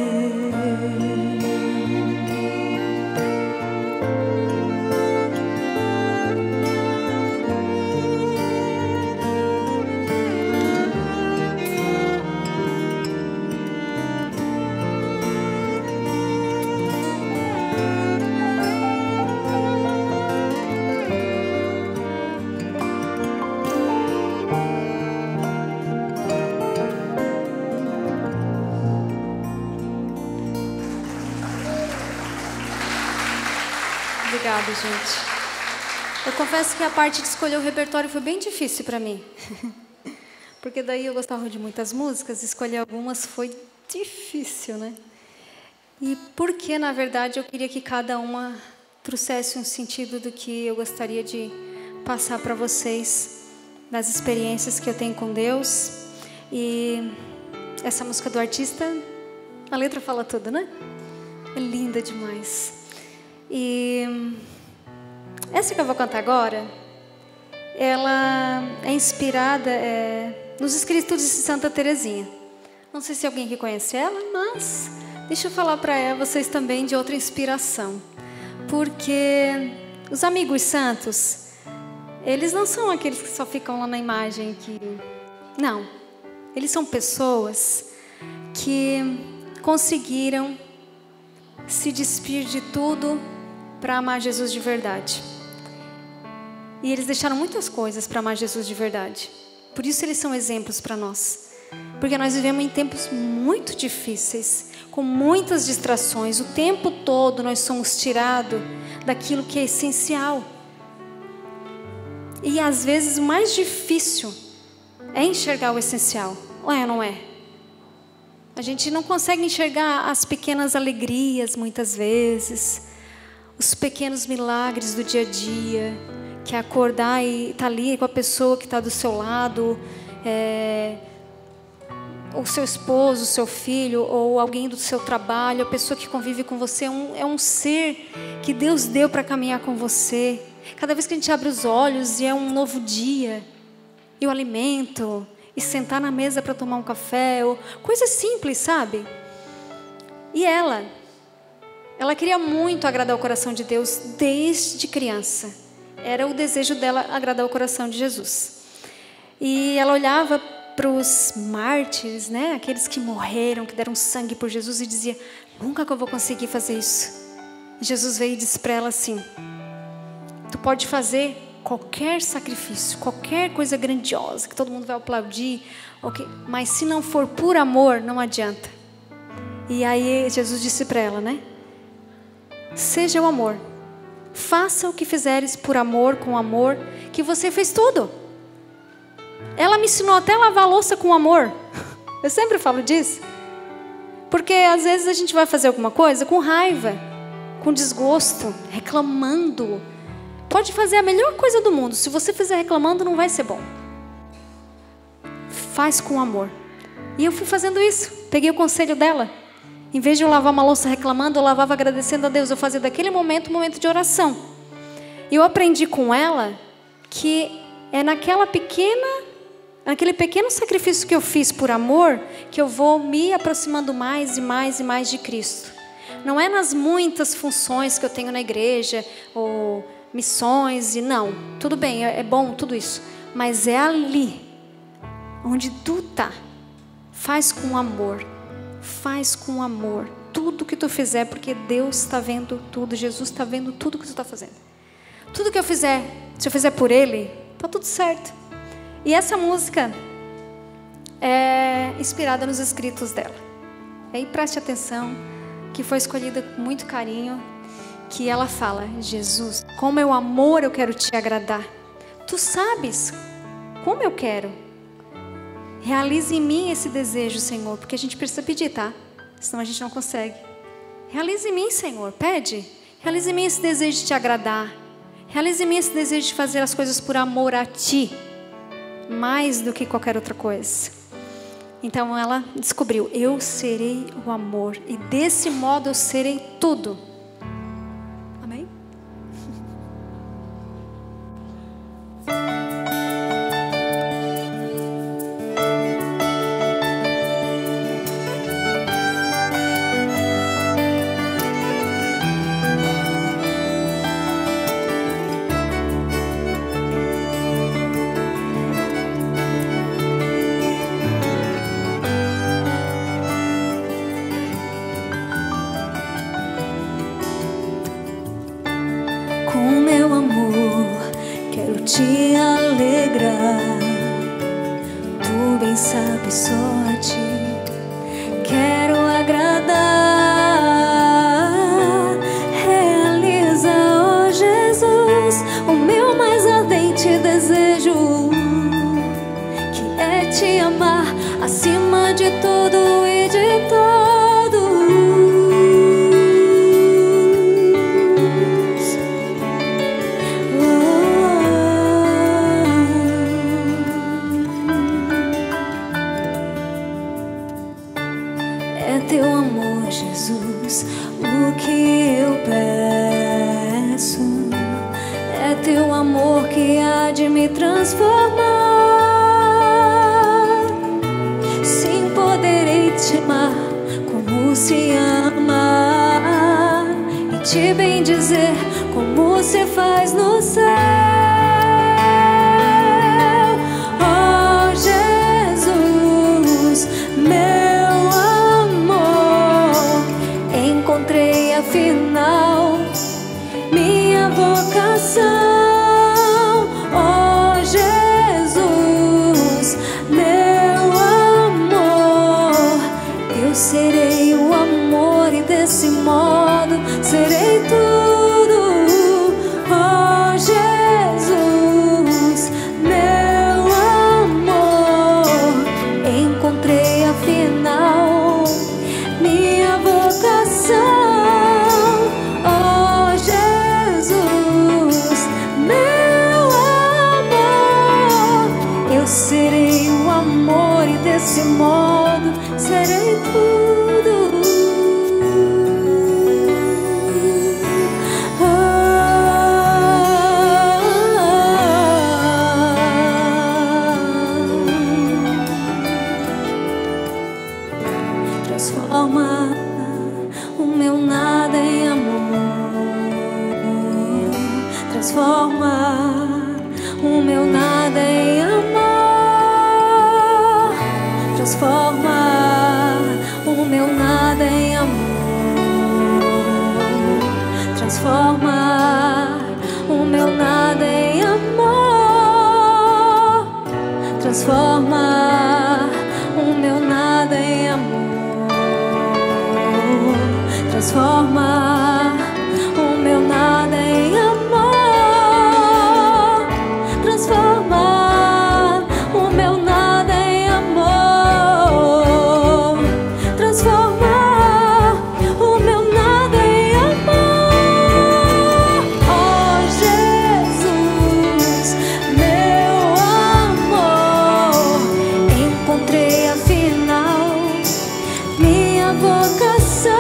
Obrigada, gente. Eu confesso que a parte de escolher o repertório foi bem difícil para mim. Porque daí eu gostava de muitas músicas, escolher algumas foi difícil, né? E porque, na verdade, eu queria que cada uma trouxesse um sentido do que eu gostaria de passar para vocês, das experiências que eu tenho com Deus. E essa música do artista, a letra fala tudo, né? É linda demais. E essa que eu vou cantar agora, ela é inspirada é, nos escritos de Santa Teresinha. Não sei se alguém aqui conhece ela, mas deixa eu falar para vocês também de outra inspiração. Porque os amigos santos, eles não são aqueles que só ficam lá na imagem que... Não, eles são pessoas que conseguiram se despir de tudo para amar Jesus de verdade. E eles deixaram muitas coisas para amar Jesus de verdade. Por isso eles são exemplos para nós. Porque nós vivemos em tempos muito difíceis, com muitas distrações. O tempo todo nós somos tirados daquilo que é essencial. E às vezes o mais difícil é enxergar o essencial. Ou é ou não é? A gente não consegue enxergar as pequenas alegrias muitas vezes, os pequenos milagres do dia a dia, que é acordar e estar ali com a pessoa que está do seu lado, é, o seu esposo, o seu filho, ou alguém do seu trabalho, a pessoa que convive com você, é um, é um ser que Deus deu para caminhar com você. Cada vez que a gente abre os olhos e é um novo dia, e o alimento, e sentar na mesa para tomar um café, ou coisa simples, sabe? E ela, ela queria muito agradar o coração de Deus desde criança. Era o desejo dela agradar o coração de Jesus. E ela olhava para os mártires, né? Aqueles que morreram, que deram sangue por Jesus, e dizia: nunca que eu vou conseguir fazer isso. E Jesus veio e disse para ela assim: tu pode fazer qualquer sacrifício, qualquer coisa grandiosa, que todo mundo vai aplaudir, okay, mas se não for por amor, não adianta. E aí Jesus disse para ela, né? Seja o amor. Faça o que fizeres por amor, com amor, que você fez tudo. Ela me ensinou até a lavar a louça com amor. Eu sempre falo disso. Porque às vezes a gente vai fazer alguma coisa com raiva, com desgosto, reclamando. Pode fazer a melhor coisa do mundo. Se você fizer reclamando, não vai ser bom. Faz com amor. E eu fui fazendo isso. Peguei o conselho dela. Em vez de eu lavar uma louça reclamando, eu lavava agradecendo a Deus. Eu fazia daquele momento um momento de oração. E eu aprendi com ela que é naquela pequena, naquele pequeno sacrifício que eu fiz por amor, que eu vou me aproximando mais e mais e mais de Cristo. Não é nas muitas funções que eu tenho na igreja, ou missões, e não. Tudo bem, é bom tudo isso. Mas é ali, onde tu tá. Faz com amor. Faz com amor tudo que tu fizer, porque Deus está vendo tudo, Jesus está vendo tudo que tu está fazendo. Tudo que eu fizer, se eu fizer por Ele, tá tudo certo. E essa música é inspirada nos escritos dela. Aí preste atenção, que foi escolhida com muito carinho, que ela fala: Jesus, como é o amor, eu quero te agradar. Tu sabes como eu quero. Realize em mim esse desejo, Senhor, porque a gente precisa pedir, tá? Senão a gente não consegue. Realize em mim, Senhor, pede. Realize em mim esse desejo de te agradar. Realize em mim esse desejo de fazer as coisas por amor a Ti, mais do que qualquer outra coisa. Então ela descobriu: eu serei o amor, e desse modo eu serei tudo. Amém? Te alegrar, tu bem sabes, só a Ti quero agradar. Realiza, ó Jesus, o meu mais ardente desejo, que é Te amar acima de tudo e de todos. Jesus, o que eu peço é Teu amor que há de me transformar. Sim, poderei Te amar como se ama, e te bendizer como você faz no céu. Oh Jesus, meu amor, encontrei afinal minha vocação. Oh Jesus, meu amor, eu serei o amor e desse modo serei tudo. Oh Jesus, meu amor, encontrei afinal minha vocação. Oh Jesus, meu amor, eu serei o amor e desse modo serei tudo. Transforma o meu nada em amor. Transforma o meu nada em amor. Transforma o meu nada em amor. Transforma o meu nada em amor. Transforma o meu nada em amor. Transforma o meu nada em amor. Transforma o meu nada em amor. Transforma o meu nada em amor. Oh Jesus, meu amor, encontrei afinal minha vocação.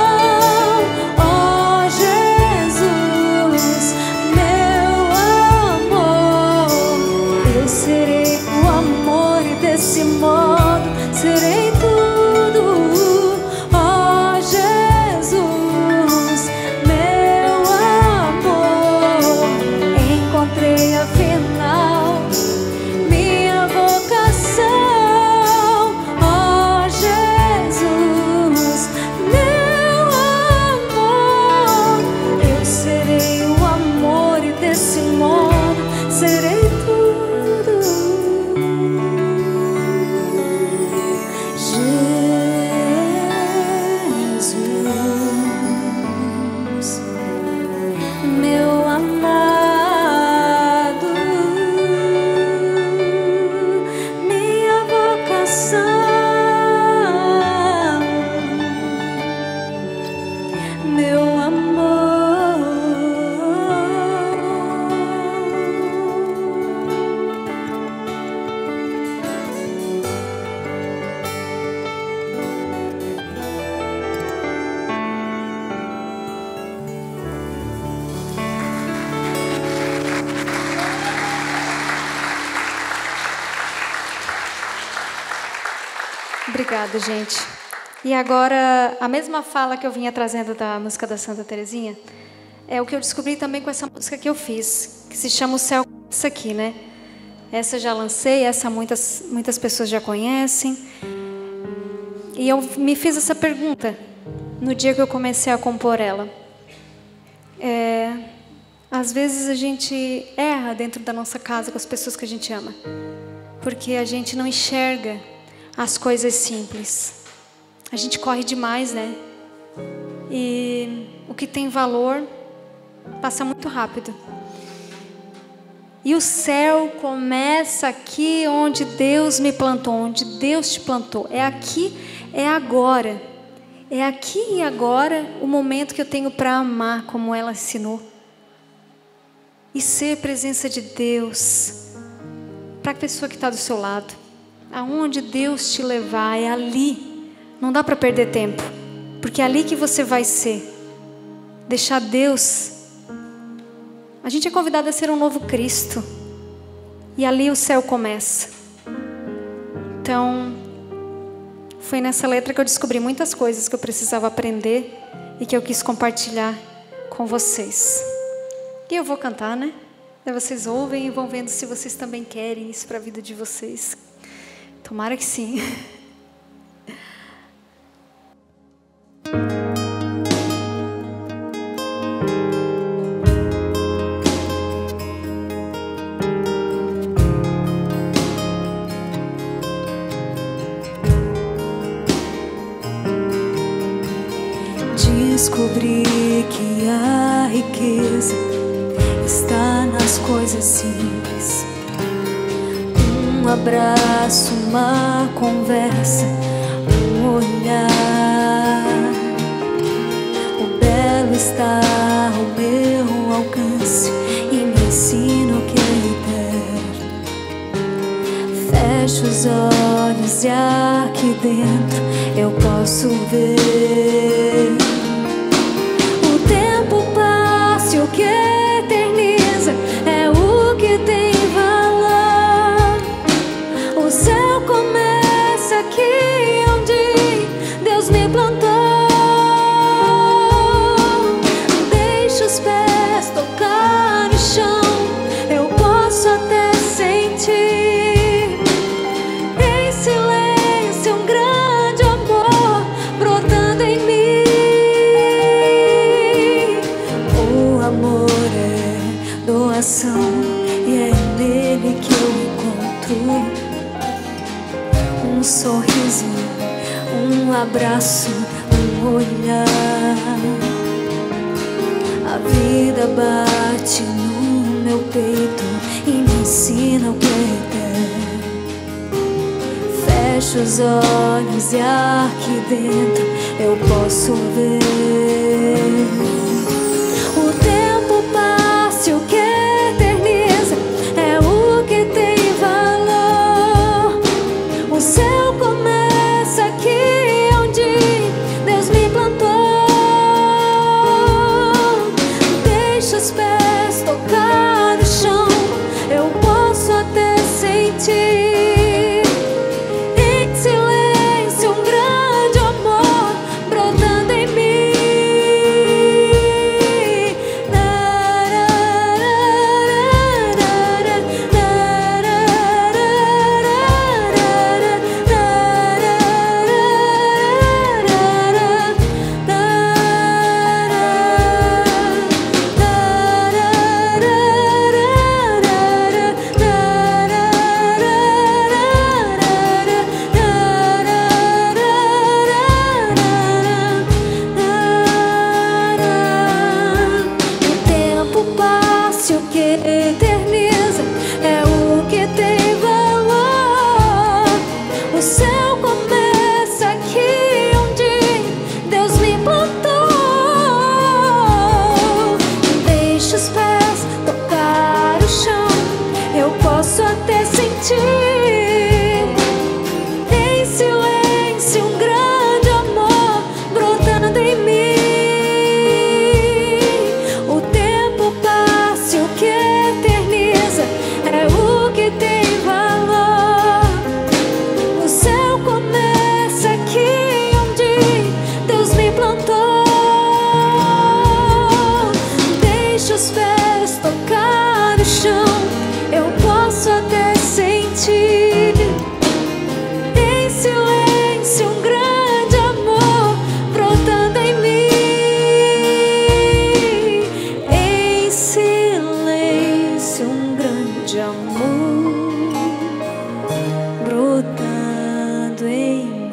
Oh Jesus, meu amor, eu serei o amor e desse modo serei tudo. Oh Jesus, meu amor, encontrei afinal minha vocação. Oh Jesus, meu amor, eu serei o amor e desse modo serei tudo. Jesus, meu amado, minha vocação, meu amor. Obrigada, gente. E agora, a mesma fala que eu vinha trazendo da música da Santa Terezinha, é o que eu descobri também com essa música que eu fiz, que se chama O Céu Começa Aqui, né? Essa eu já lancei, essa muitas, muitas pessoas já conhecem. E eu me fiz essa pergunta no dia que eu comecei a compor ela. É, às vezes a gente erra dentro da nossa casa com as pessoas que a gente ama, porque a gente não enxerga as coisas simples. A gente corre demais, né? E o que tem valor passa muito rápido. E o céu começa aqui onde Deus me plantou, onde Deus te plantou. É aqui, é agora. É aqui e agora o momento que eu tenho para amar, como ela ensinou. E ser presença de Deus para a pessoa que está do seu lado. Aonde Deus te levar, é ali. Não dá para perder tempo, porque é ali que você vai ser. Deixar Deus. A gente é convidado a ser um novo Cristo. E ali o céu começa. Então, foi nessa letra que eu descobri muitas coisas que eu precisava aprender e que eu quis compartilhar com vocês. E eu vou cantar, né? Daí vocês ouvem e vão vendo se vocês também querem isso para a vida de vocês. Tomara que sim. Descobri que a riqueza está nas coisas simples. Um abraço, uma conversa, um olhar. O belo está ao meu alcance e me ensina o que é eterno. Fecho os olhos e aqui dentro eu posso ver o tempo passa e o que eterniza é o que tem valor. O céu começa aqui onde Deus me plantou. Deixa os pés tocar no chão, eu posso até sentir em silêncio um grande amor brotando em mim. O amor é doação e é nele que eu encontro um sorriso, um abraço, um olhar. A vida bate no meu peito e me ensina o que é eterno. Fecho os olhos e aqui dentro eu posso ver o tempo passa e o que eterniza é o que tem valor. O céu começa aqui onde Deus me plantou. Deixa os pés tocar no chão, eu posso até sentir em silêncio um grande amor brotando em mim. O tempo passa e o que eterniza é o que tem valor. O céu começa aqui onde Deus me plantou. Deixa os pés tocar o chão, eu posso até sentir em silêncio um grande amor brotando em mim. O tempo passa e o que eterniza é o que tem valor. O céu começa aqui onde Deus me plantou. Deixa os pés tocar no chão, eu posso até sentir em silêncio um grande amor brotando em mim. Em silêncio um grande amor brotando em mim.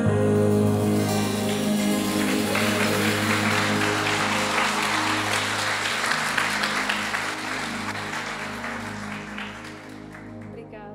Obrigada.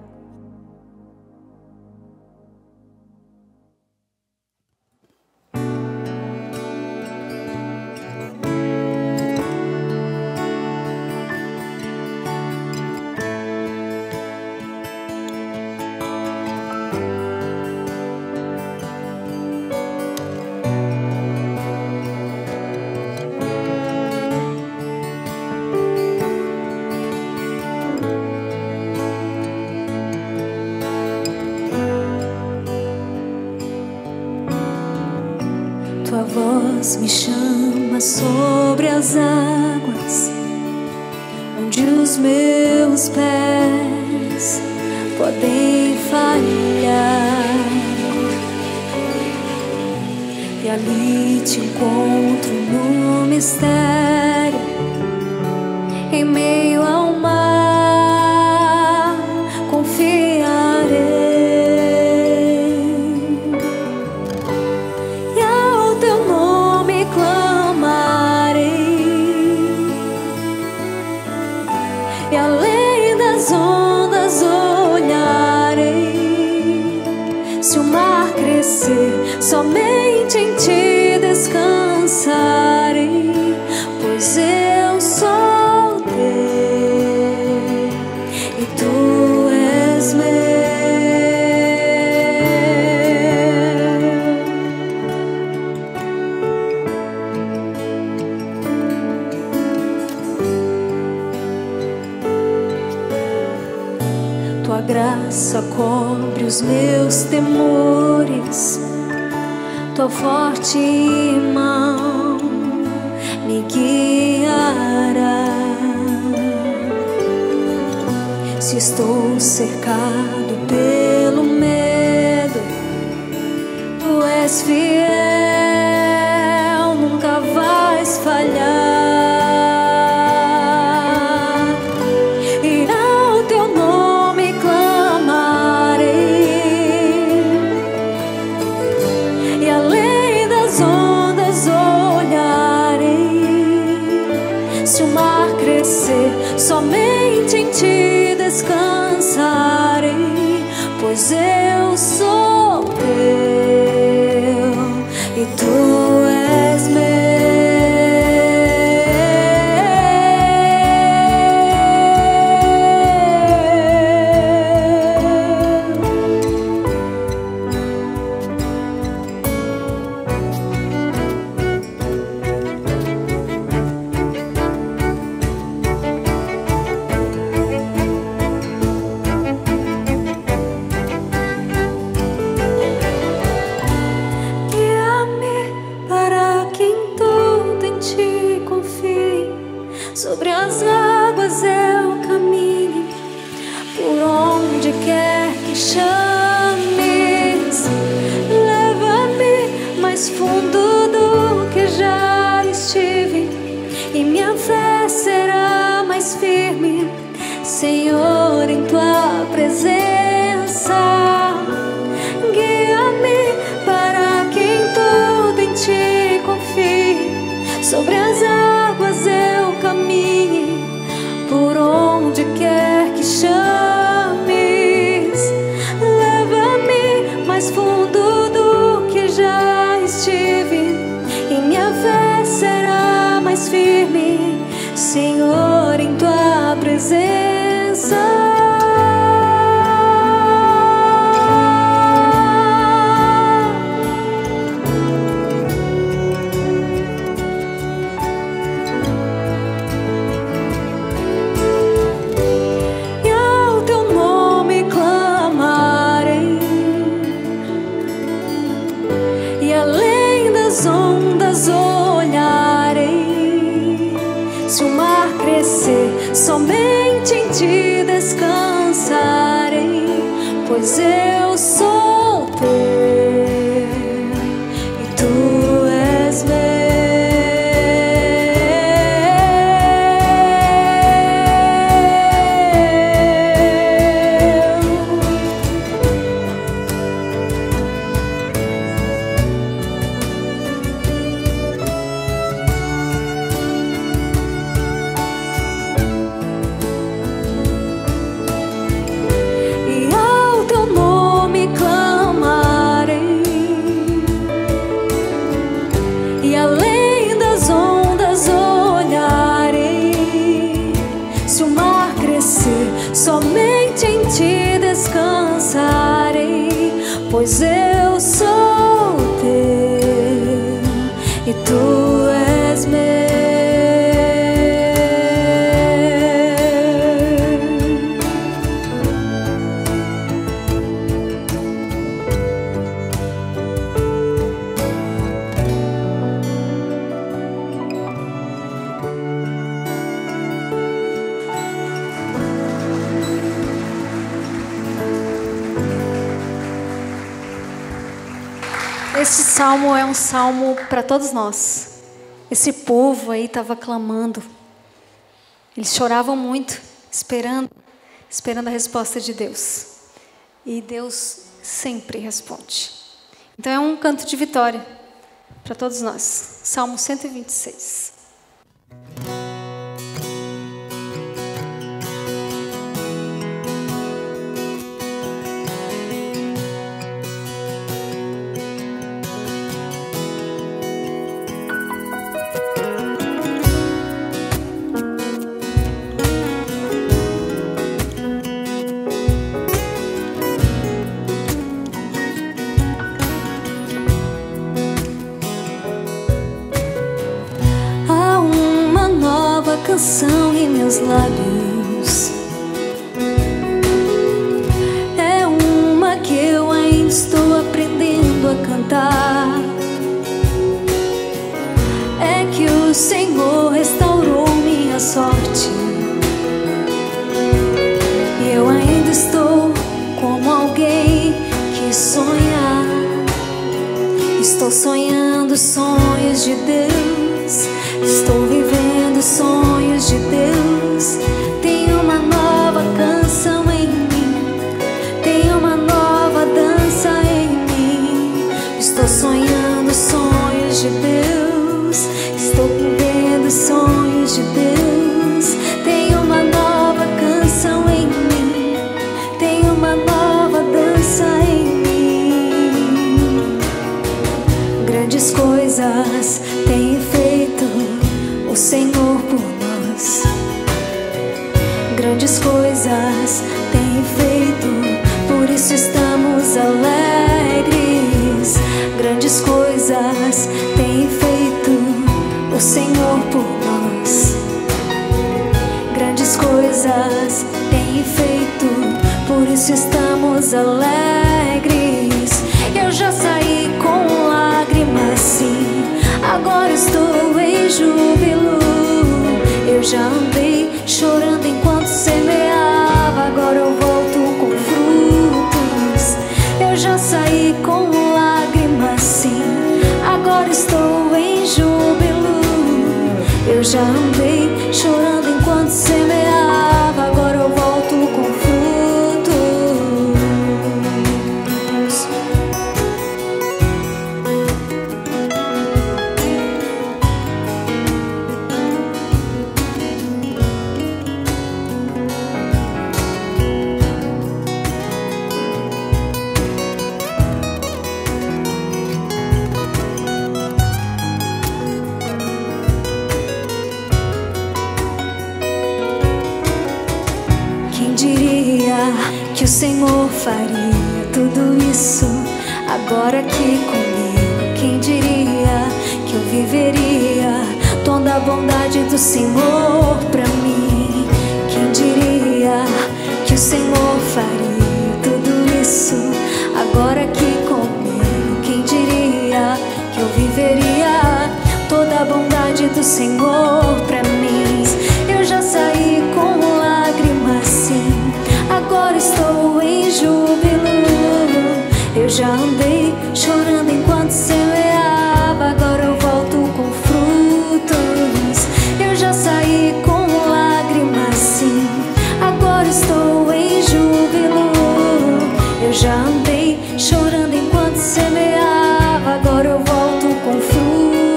voz me chama sobre as águas, onde os meus pés podem falhar. E ali te encontro no mistério, em meio ao mar, confiarei. E ao teu nome clamarei, e além das ondas olharei. Se o mar crescer, somente em ti descansarei, pois eu sou teu e tu és meu. Tua graça cobre os meus temores, tua forte mão me guiará. Se estou cercado pelo medo, tu és fiel, nunca vais falhar. E ao teu nome clamarei, e além das ondas olharei. Se o mar crescer, somente em ti descansarei, pois eu sou teu e tu és meu. Sobre as águas eu caminho, por onde quer que chames. Leva-me mais fundo do que já estive, e minha fé será mais firme, Senhor, em tua presença. Guia-me para que em tudo em ti confie. Sobre as águas eu caminhe, por onde quer que chames. Leva-me mais fundo do que já estive, e minha fé será mais firme, Senhor, em tua presença. Ondas olharei. Se o mar crescer, somente em ti descansarei, pois eu sou teu e tu és meu. Somente em ti descansarei, pois eu sou teu e tu és meu. Esse salmo é um salmo para todos nós. Esse povo aí estava clamando. Eles choravam muito, esperando, esperando a resposta de Deus. E Deus sempre responde. Então é um canto de vitória para todos nós. Salmo cento e vinte e seis. Canção em meus lábios é uma que eu ainda estou aprendendo a cantar. É que o Senhor restaurou minha sorte e eu ainda estou como alguém que sonha. Estou sonhando sonhos de Deus, estou vivendo sonhos de Deus. Tem uma nova canção em mim, tem uma nova dança em mim. Estou sonhando sonhos de Deus, estou vivendo sonhos de Deus. Tem uma nova canção em mim, tem uma nova dança em mim. Grandes coisas tem feito o Senhor por nós. Grandes coisas tem feito, por isso estamos alegres. Grandes coisas tem feito o Senhor por nós. Grandes coisas tem feito, por isso estamos alegres. Eu já saí com lágrimas, sim, agora estou em júbilo. Eu já andei chorando enquanto semeava, agora eu volto com frutos. Eu já saí com lágrimas, sim, agora estou em júbilo. Eu já andei chorando enquanto semeava, agora eu volto com frutos. Que o Senhor faria tudo isso agora aqui comigo? Quem diria que eu viveria toda a bondade do Senhor pra mim? Quem diria que o Senhor faria tudo isso agora aqui comigo? Quem diria que eu viveria toda a bondade do Senhor pra mim? Eu já saí com lágrimas, sim, agora estou em júbilo. Eu já andei chorando enquanto semeava, agora eu volto com frutos. Eu já saí com lágrimas, sim, agora estou em júbilo. Eu já andei chorando enquanto semeava, agora eu volto com frutos.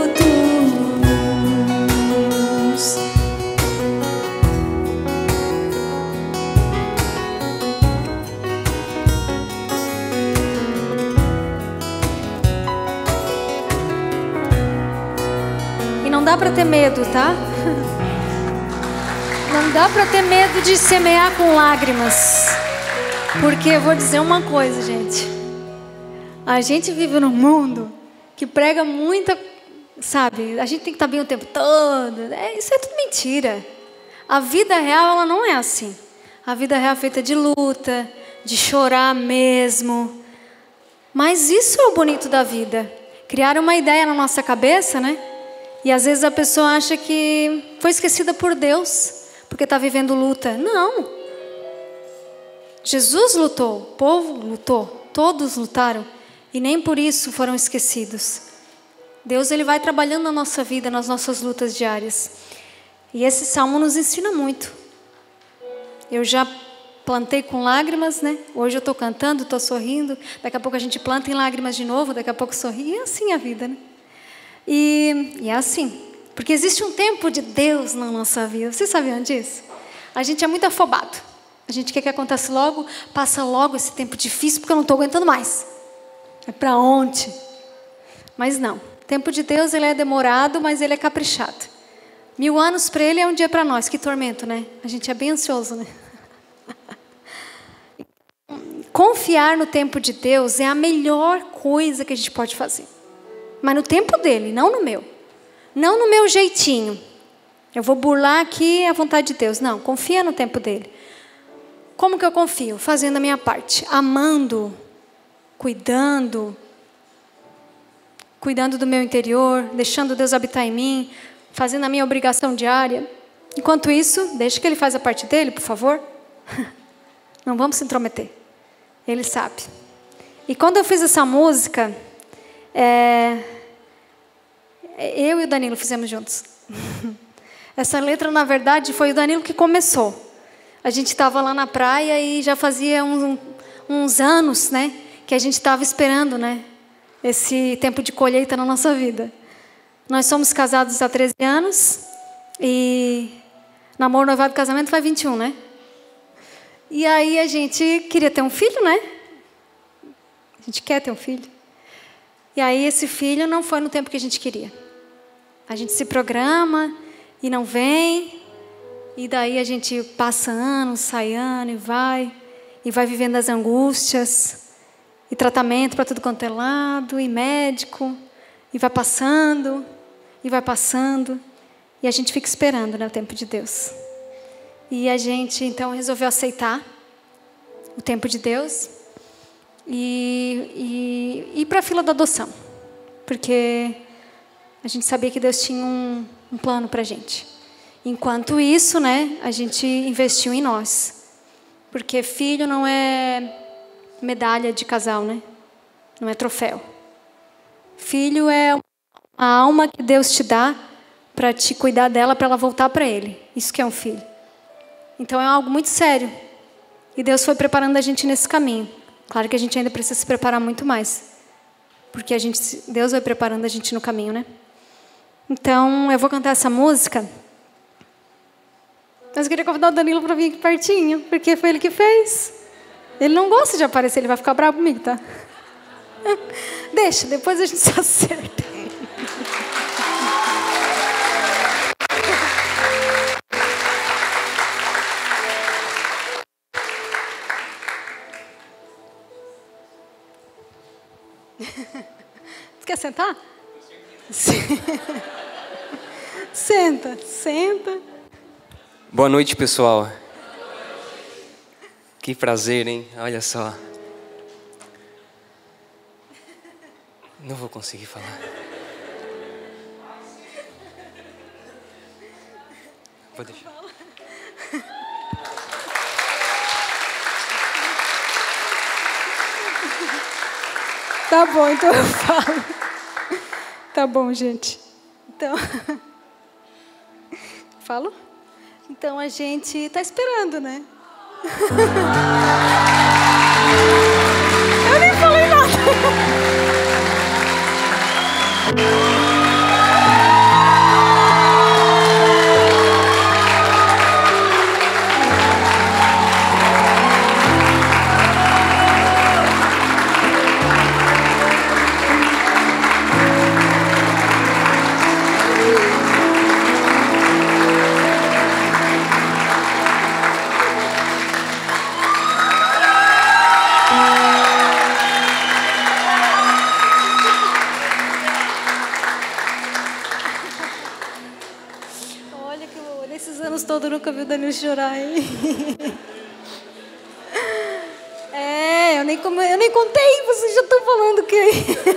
Não dá para ter medo, tá? Não dá para ter medo de semear com lágrimas. Porque eu vou dizer uma coisa, gente. A gente vive num mundo que prega muita, sabe? A gente tem que estar bem o tempo todo. É, isso é tudo mentira. A vida real, ela não é assim. A vida real é feita de luta, de chorar mesmo. Mas isso é o bonito da vida. Criar uma ideia na nossa cabeça, né? E às vezes a pessoa acha que foi esquecida por Deus, porque está vivendo luta. Não. Jesus lutou, o povo lutou, todos lutaram. E nem por isso foram esquecidos. Deus, Ele vai trabalhando na nossa vida, nas nossas lutas diárias. E esse salmo nos ensina muito. Eu já plantei com lágrimas, né? Hoje eu estou cantando, estou sorrindo. Daqui a pouco a gente planta em lágrimas de novo, daqui a pouco sorri. E é assim a vida, né? E, e é assim. Porque existe um tempo de Deus na nossa vida. Vocês sabiam disso? A gente é muito afobado. A gente quer que aconteça logo, passa logo esse tempo difícil, porque eu não estou aguentando mais. É para onde? Mas não. O tempo de Deus, ele é demorado, mas ele é caprichado. Mil anos para ele é um dia para nós. Que tormento, né? A gente é bem ansioso, né? Confiar no tempo de Deus é a melhor coisa que a gente pode fazer. Mas no tempo dele, não no meu. Não no meu jeitinho. Eu vou burlar aqui a vontade de Deus. Não, confia no tempo dele. Como que eu confio? Fazendo a minha parte. Amando, cuidando, cuidando do meu interior, deixando Deus habitar em mim, fazendo a minha obrigação diária. Enquanto isso, deixa que Ele faz a parte dele, por favor. Não vamos se intrometer. Ele sabe. E quando eu fiz essa música, é... eu e o Danilo fizemos juntos. Essa letra, na verdade, foi o Danilo que começou. A gente estava lá na praia e já fazia uns, uns anos, né, que a gente estava esperando, né, esse tempo de colheita na nossa vida. Nós somos casados há treze anos e namoro, noivado, casamento faz vinte e um, né? E aí a gente queria ter um filho, né? A gente quer ter um filho. E aí esse filho não foi no tempo que a gente queria. A gente se programa e não vem. E daí a gente passa anos, sai ano e vai. E vai vivendo as angústias. E tratamento para tudo quanto é lado. E médico. E vai passando. E vai passando. E a gente fica esperando, né, o tempo de Deus. E a gente, então, resolveu aceitar o tempo de Deus e, e ir para a fila da adoção. Porque a gente sabia que Deus tinha um, um plano para a gente. Enquanto isso, né, a gente investiu em nós. Porque filho não é medalha de casal, né? Não é troféu. Filho é a alma que Deus te dá para te cuidar dela, para ela voltar para Ele. Isso que é um filho. Então é algo muito sério. E Deus foi preparando a gente nesse caminho. Claro que a gente ainda precisa se preparar muito mais. Porque a gente, Deus vai preparando a gente no caminho, né? Então eu vou cantar essa música. Mas eu queria convidar o Danilo para vir aqui pertinho. Porque foi ele que fez. Ele não gosta de aparecer, ele vai ficar bravo comigo, tá? Deixa, depois a gente se acerta. Você quer sentar? Senta, senta. Boa noite, pessoal. Que prazer, hein? Olha só. Não vou conseguir falar. Vou deixar. Tá bom, então eu falo. Tá bom, gente. Então, falo? Então a gente tá esperando, né? Eu nem falei nada. Todo nunca viu o Danilo chorar, hein? É, eu nem, como, eu nem contei, vocês já estão falando que...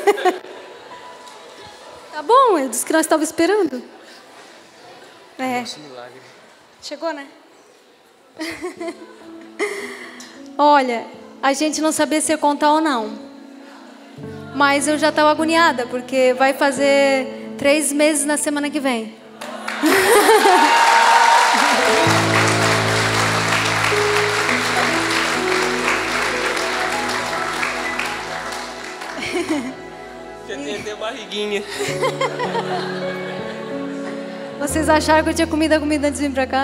Tá bom, eu disse que nós estávamos esperando. É. Chegou, né? Olha, a gente não sabia se ia contar ou não. Mas eu já estou agoniada, porque vai fazer três meses na semana que vem. Já tem até barriguinha. Vocês acharam que eu tinha comido a comida antes de vir pra cá?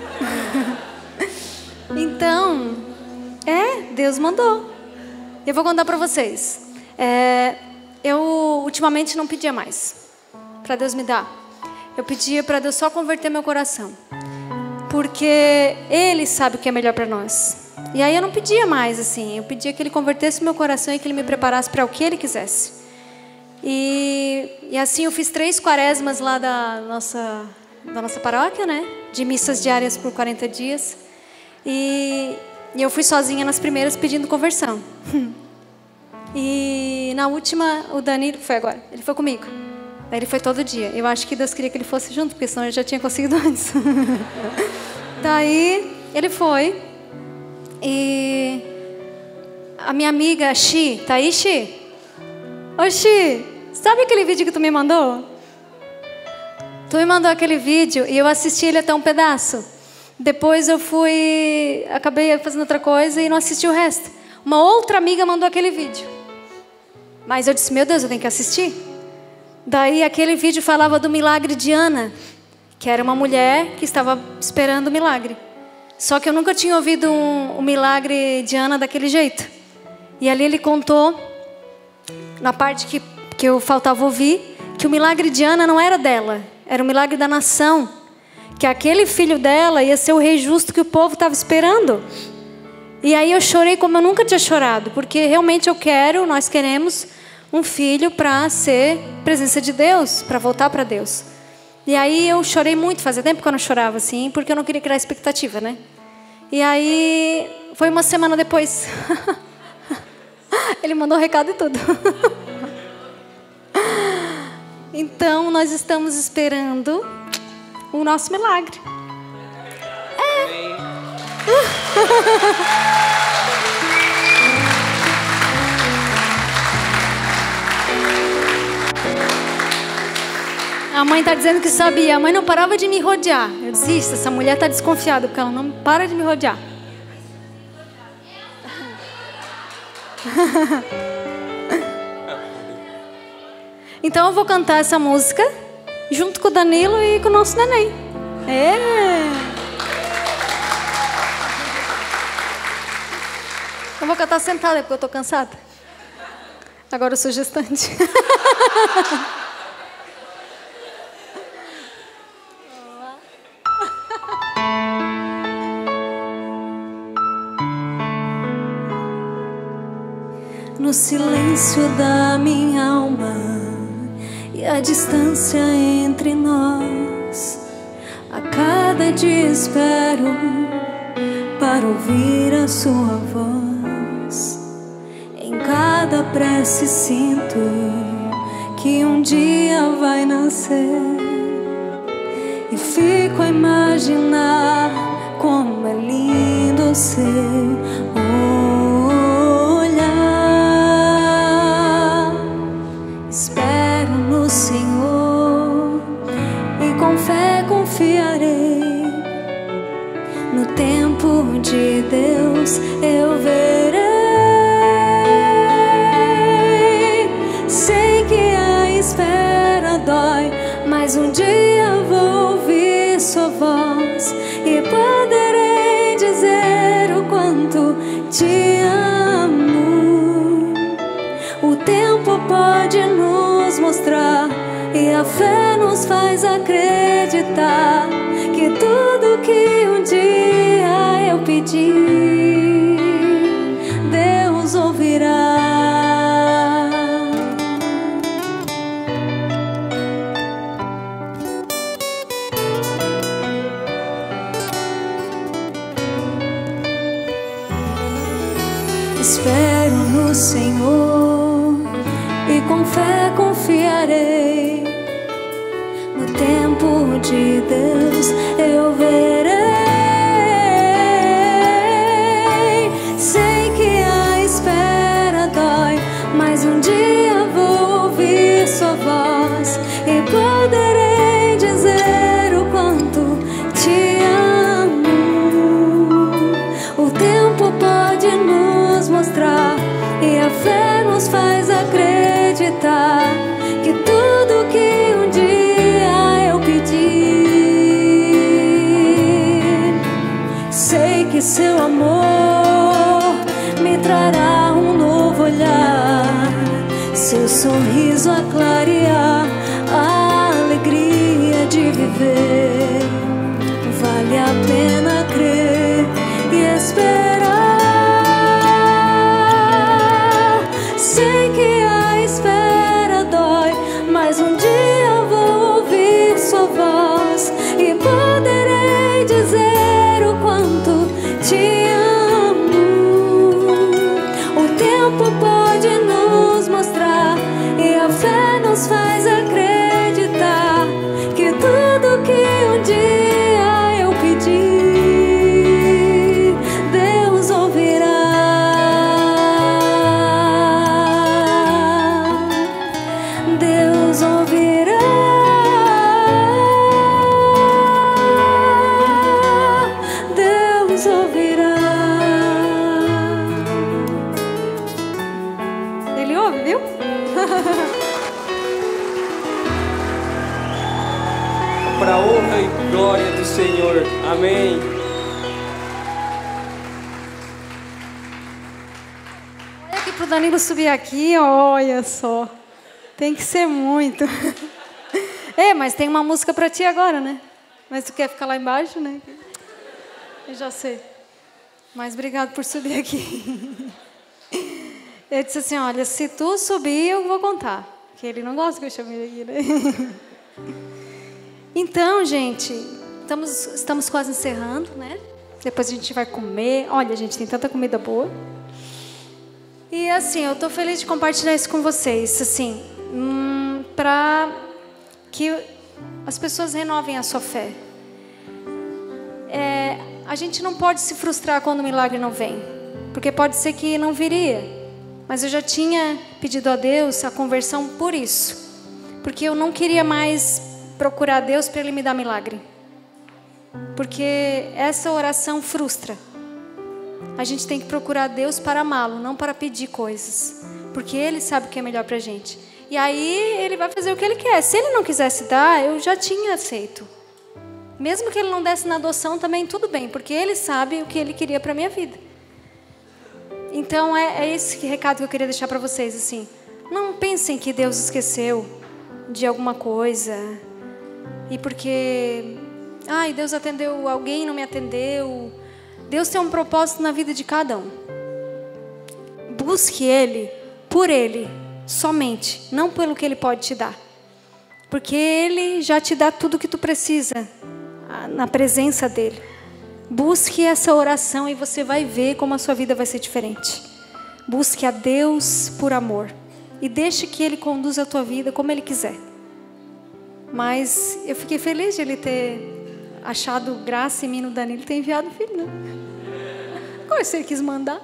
Então, é, Deus mandou. Eu vou contar pra vocês. É, eu ultimamente não pedia mais pra Deus me dar. Eu pedia pra Deus só converter meu coração, porque Ele sabe o que é melhor pra nós. E aí eu não pedia mais assim. Eu pedia que Ele convertesse meu coração e que Ele me preparasse para o que Ele quisesse. E, e assim eu fiz três quaresmas lá da nossa, da nossa paróquia, né? De missas diárias por quarenta dias. E, e eu fui sozinha nas primeiras pedindo conversão. E na última, o Danilo foi agora. Ele foi comigo. Daí ele foi todo dia. Eu acho que Deus queria que ele fosse junto, porque senão ele já tinha conseguido antes. Daí ele foi. E a minha amiga Xi, tá aí, Xi? Ô Xi, sabe aquele vídeo que tu me mandou? Tu me mandou aquele vídeo e eu assisti ele até um pedaço. Depois eu fui, acabei fazendo outra coisa e não assisti o resto. Uma outra amiga mandou aquele vídeo. Mas eu disse, meu Deus, eu tenho que assistir. Daí aquele vídeo falava do milagre de Ana, que era uma mulher que estava esperando o milagre. Só que eu nunca tinha ouvido um, um milagre de Ana daquele jeito. E ali ele contou, na parte que, que eu faltava ouvir, que o milagre de Ana não era dela, era o milagre da nação. Que aquele filho dela ia ser o rei justo que o povo estava esperando. E aí eu chorei como eu nunca tinha chorado, porque realmente eu quero, nós queremos um filho para ser presença de Deus, para voltar para Deus. E aí eu chorei muito, fazia tempo que eu não chorava assim, porque eu não queria criar expectativa, né? E aí foi uma semana depois. Ele mandou recado e tudo. Então nós estamos esperando o nosso milagre. É. A mãe está dizendo que sabia. A mãe não parava de me rodear. Eu disse, isso, essa mulher está desconfiada, porque ela não para de me rodear. Então eu vou cantar essa música junto com o Danilo e com o nosso neném. É. Eu vou cantar sentada porque eu estou cansada. Agora eu sou gestante. No silêncio da minha alma e a distância entre nós, a cada dia espero para ouvir a sua voz. Em cada prece sinto que um dia vai nascer, e fico a imaginar como é lindo ser. Espero no Senhor e com fé confiarei. No tempo de Deus eu verei. Sei que a espera dói, mas um dia vou ouvir sua voz e poderei dizer o quanto te amo. O tempo pode nos mostrar, e a fé nos faz acreditar que tudo que um dia eu pedi, Deus ouvirá. Espero no Senhor e com fé confiarei. No tempo de Deus eu verei. Sei que a espera dói, mas um dia seu sorriso a clarear a alegria de viver. Vale a pena crer e esperar. Sei que a espera dói, mas um dia eu vou ouvir sua voz e poderei dizer o quanto te amo. O tempo pode nos mostrar e a fé nos faz acreditar que tudo que um dia eu pedi, Deus ouvirá. Deus ouvirá. Deus ouvirá. Ele ouve, viu? Para a honra e glória do Senhor. Amém. Olha aqui pro Danilo subir aqui, olha só. Tem que ser muito. É, mas tem uma música pra ti agora, né? Mas tu quer ficar lá embaixo, né? Eu já sei. Mas obrigado por subir aqui. Eu disse assim, olha, se tu subir, eu vou contar. Porque ele não gosta que eu chame ele aqui, né? Então, gente, estamos, estamos quase encerrando, né? Depois a gente vai comer. Olha, gente, tem tanta comida boa. E assim, eu estou feliz de compartilhar isso com vocês, assim, hum, para que as pessoas renovem a sua fé. É, a gente não pode se frustrar quando o milagre não vem, porque pode ser que não viria. Mas eu já tinha pedido a Deus a conversão por isso, porque eu não queria mais procurar Deus para Ele me dar milagre, porque essa oração frustra. A gente tem que procurar Deus para amá-lo, não para pedir coisas, porque Ele sabe o que é melhor para a gente. E aí Ele vai fazer o que Ele quer. Se Ele não quisesse dar, eu já tinha aceito. Mesmo que Ele não desse na adoção também, tudo bem, porque Ele sabe o que Ele queria para a minha vida. Então é, é esse recado que eu queria deixar para vocês, assim. Não pensem que Deus esqueceu de alguma coisa, e porque, ai, Deus atendeu alguém e não me atendeu. Deus tem um propósito na vida de cada um. Busque Ele, por Ele, somente, não pelo que Ele pode te dar. Porque Ele já te dá tudo o que tu precisa, na presença dEle. Busque essa oração e você vai ver como a sua vida vai ser diferente. Busque a Deus por amor. E deixe que Ele conduza a tua vida como Ele quiser. Mas eu fiquei feliz de Ele ter achado graça em mim, no Danilo, ter enviado o filho, né? Como você quis mandar?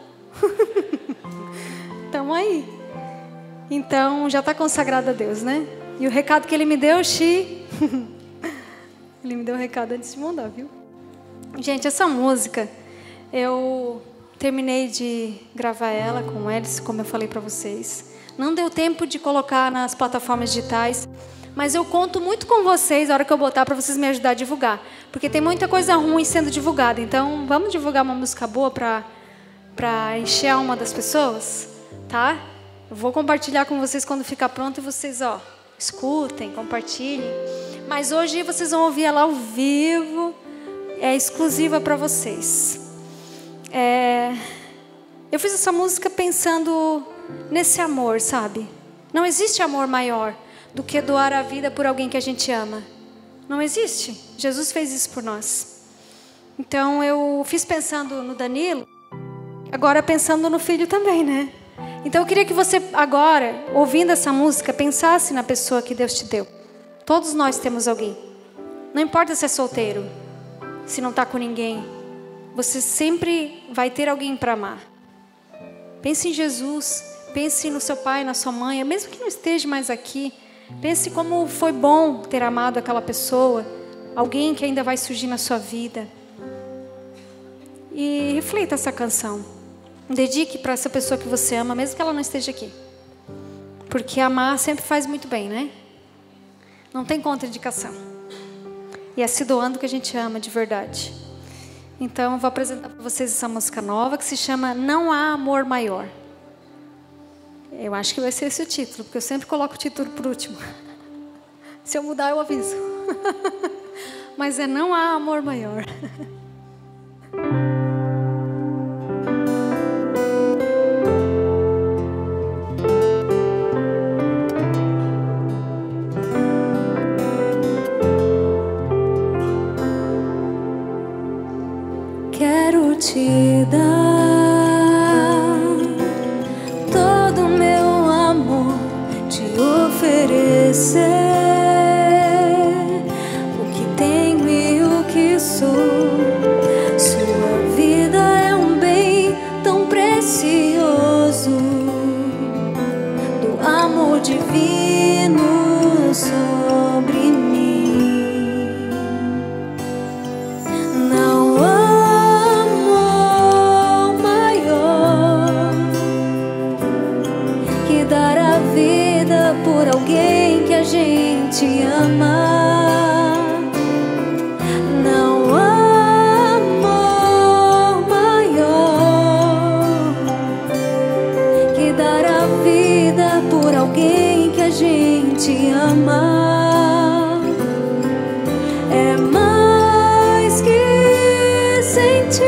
Tamo aí. Então, já está consagrado a Deus, né? E o recado que Ele me deu, Xi... Ele me deu o recado antes de mandar, viu? Gente, essa música, eu terminei de gravar ela com o Elis, como eu falei para vocês. Não deu tempo de colocar nas plataformas digitais, mas eu conto muito com vocês, a hora que eu botar, para vocês me ajudar a divulgar. Porque tem muita coisa ruim sendo divulgada. Então, vamos divulgar uma música boa para para encher a alma das pessoas, tá? Eu vou compartilhar com vocês quando ficar pronto e vocês, ó, escutem, compartilhem. Mas hoje vocês vão ouvir ela ao vivo, é exclusiva para vocês. É... Eu fiz essa música pensando nesse amor, sabe? Não existe amor maior do que doar a vida por alguém que a gente ama. Não existe. Jesus fez isso por nós. Então eu fiz pensando no Danilo, agora pensando no filho também, né? Então eu queria que você agora, ouvindo essa música, pensasse na pessoa que Deus te deu. Todos nós temos alguém. Não importa se é solteiro, se não está com ninguém, você sempre vai ter alguém para amar. Pense em Jesus, pense no seu pai, na sua mãe, mesmo que não esteja mais aqui. Pense como foi bom ter amado aquela pessoa, alguém que ainda vai surgir na sua vida. E reflita essa canção. Dedique para essa pessoa que você ama, mesmo que ela não esteja aqui. Porque amar sempre faz muito bem, né? Não tem contraindicação. E é se doando que a gente ama de verdade. Então eu vou apresentar para vocês essa música nova que se chama Não Há Amor Maior. Eu acho que vai ser esse o título, porque eu sempre coloco o título por último. Se eu mudar, eu aviso. Mas é Não Há Amor Maior. Quero te dar todo o meu amor, te oferecer o que tenho e o que sou. Sua vida é um bem tão precioso, do amor divino sobre mim. Não há por alguém que a gente ama. Não há amor maior que dar a vida por alguém que a gente ama. É mais que sentir,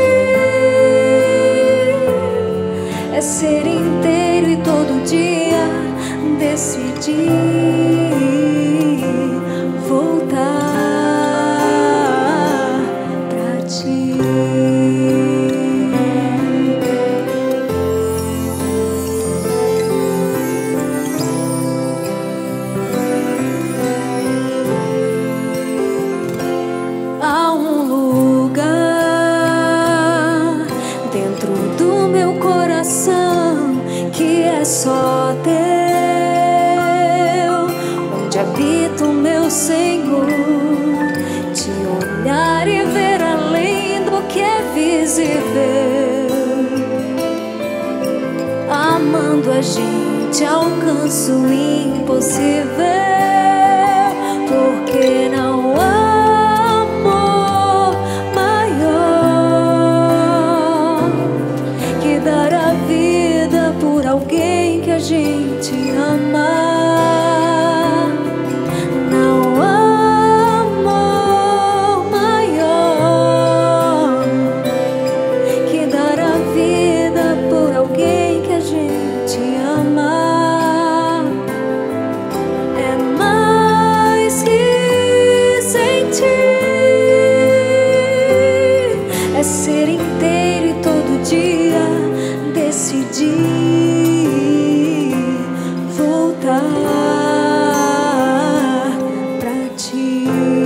é ser inteiro e todo dia decidi voltar pra ti. Há um lugar dentro do meu coração que é só teu, habita o meu Senhor, te olhar e ver além do que é visível. Amando a gente alcanço o impossível, porque não há amor maior que dar a vida por alguém que a gente ama. É ser inteiro e todo dia decidir voltar pra ti.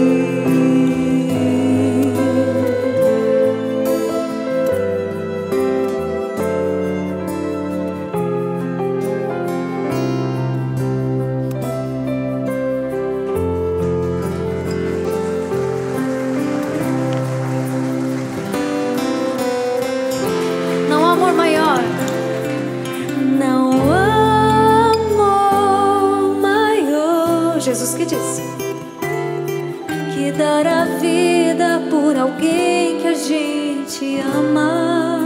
Maior. Não há amor maior, Jesus que disse, que dar a vida por alguém que a gente ama.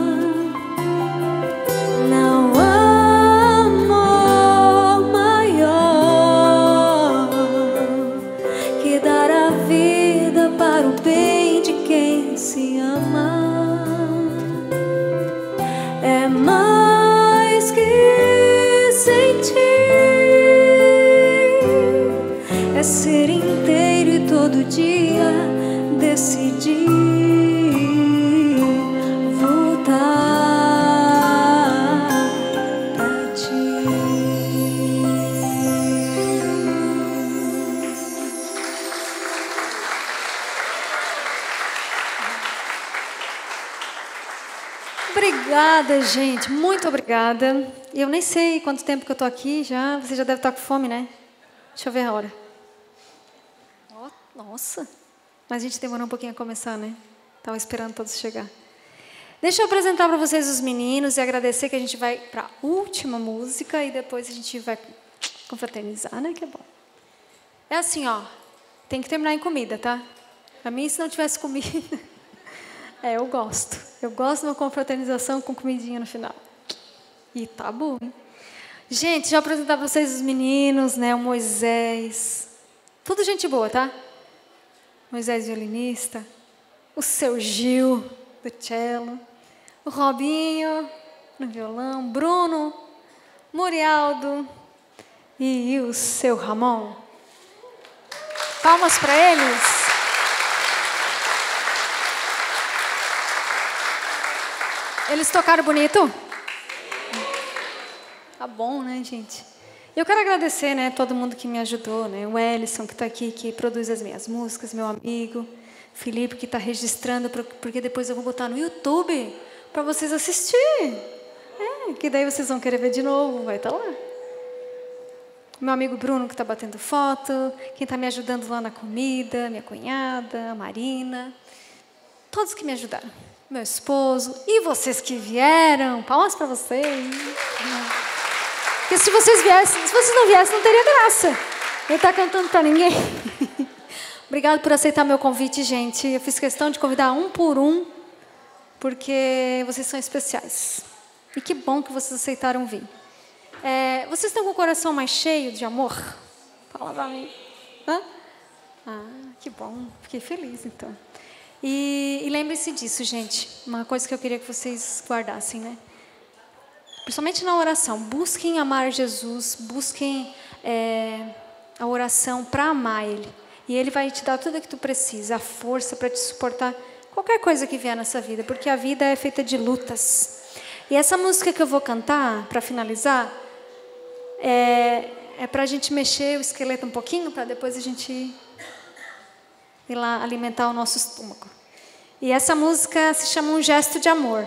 Não há amor maior que dar a vida para o bem de quem se ama. É mais que sentir, é ser inteiro e todo dia decidir voltar pra ti. Obrigada, gente. Muito obrigada. Eu nem sei quanto tempo que eu tô aqui já. Você já deve estar com fome, né? Deixa eu ver a hora. Oh, nossa. Mas a gente demorou um pouquinho a começar, né? Estava esperando todos chegar. Deixa eu apresentar para vocês os meninos e agradecer que a gente vai para a última música e depois a gente vai confraternizar, né? Que é bom. É assim, ó. Tem que terminar em comida, tá? Para mim, se não tivesse comida... É, eu gosto. Eu gosto de uma confraternização com comidinha no final. E tá bom, hein? Gente, já apresentar para vocês os meninos, né? O Moisés. Tudo gente boa, tá? Moisés, violinista. O seu Gil, do cello. O Robinho, no violão. Bruno, Murialdo e o seu Ramon. Palmas para eles. Eles tocaram bonito? Tá bom, né, gente? Eu quero agradecer, né, todo mundo que me ajudou, né? O Ellison, que está aqui, que produz as minhas músicas, meu amigo. Felipe, que está registrando, porque depois eu vou botar no YouTube para vocês assistirem. É, que daí vocês vão querer ver de novo, vai estar lá. Meu amigo Bruno, que está batendo foto. Quem está me ajudando lá na comida, minha cunhada, a Marina. Todos que me ajudaram. Meu esposo. E vocês que vieram. Palmas para vocês. Porque se vocês viessem, se vocês não viessem, não teria graça. Eu estar cantando para ninguém. Obrigado por aceitar meu convite, gente. Eu fiz questão de convidar um por um, porque vocês são especiais. E que bom que vocês aceitaram vir. É, vocês estão com o coração mais cheio de amor? Fala pra mim. Hã? Ah, que bom. Fiquei feliz, então. E, e lembre-se disso, gente. Uma coisa que eu queria que vocês guardassem, né? Principalmente na oração. Busquem amar Jesus. Busquem é, a oração para amar Ele. E Ele vai te dar tudo o que tu precisa. A força para te suportar qualquer coisa que vier nessa vida. Porque a vida é feita de lutas. E essa música que eu vou cantar, para finalizar, é, é para a gente mexer o esqueleto um pouquinho, para depois a gente ir lá alimentar o nosso estômago. E essa música se chama Um Gesto de Amor.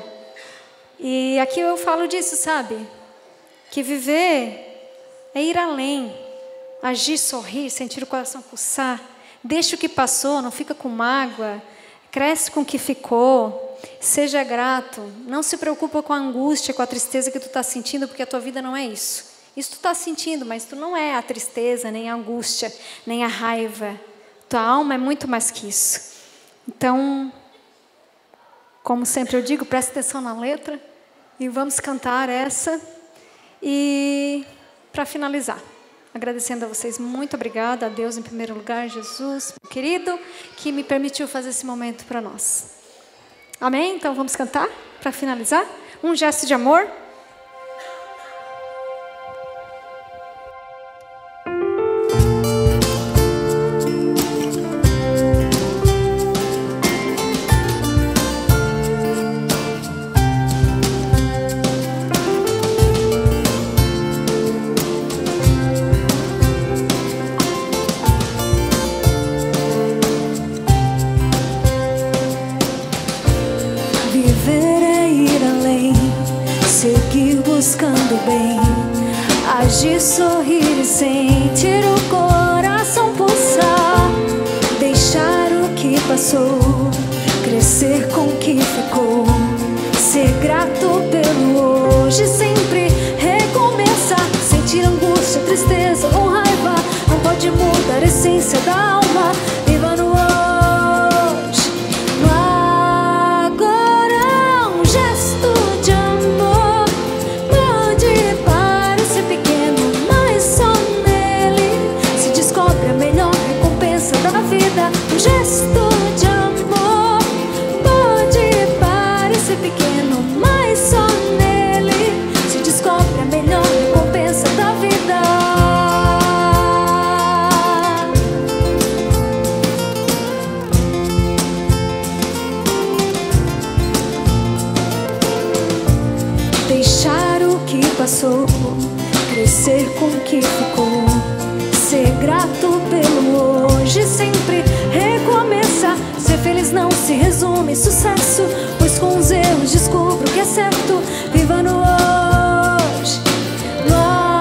E aqui eu falo disso, sabe? Que viver é ir além, agir, sorrir, sentir o coração pulsar. Deixa o que passou, não fica com mágoa, cresce com o que ficou, seja grato. Não se preocupa com a angústia, com a tristeza que tu está sentindo, porque a tua vida não é isso. Isso tu está sentindo, mas tu não é a tristeza, nem a angústia, nem a raiva. Tua alma é muito mais que isso. Então, como sempre eu digo, presta atenção na letra e vamos cantar essa. E para finalizar, agradecendo a vocês, muito obrigada a Deus em primeiro lugar, Jesus, meu querido, que me permitiu fazer esse momento para nós. Amém? Então vamos cantar para finalizar. Um gesto de amor. Buscando bem, agir, sorrir e sentir o coração pulsar. Deixar o que passou, crescer com o que ficou. Ser grato pelo hoje, sempre recomeçar. Sentir angústia, tristeza ou raiva, não pode mudar a essência da alma. Viva no hoje, no agora. Um gesto de amor. Um gesto de amor pode parecer pequeno, mas só nele se descobre a melhor recompensa da vida. Deixar o que passou, crescer com o que ficou. Ser grato pelo hoje, sempre recomeçar. Ser feliz não se resume em sucesso, pois com os erros descubro o que é certo. Viva no hoje, no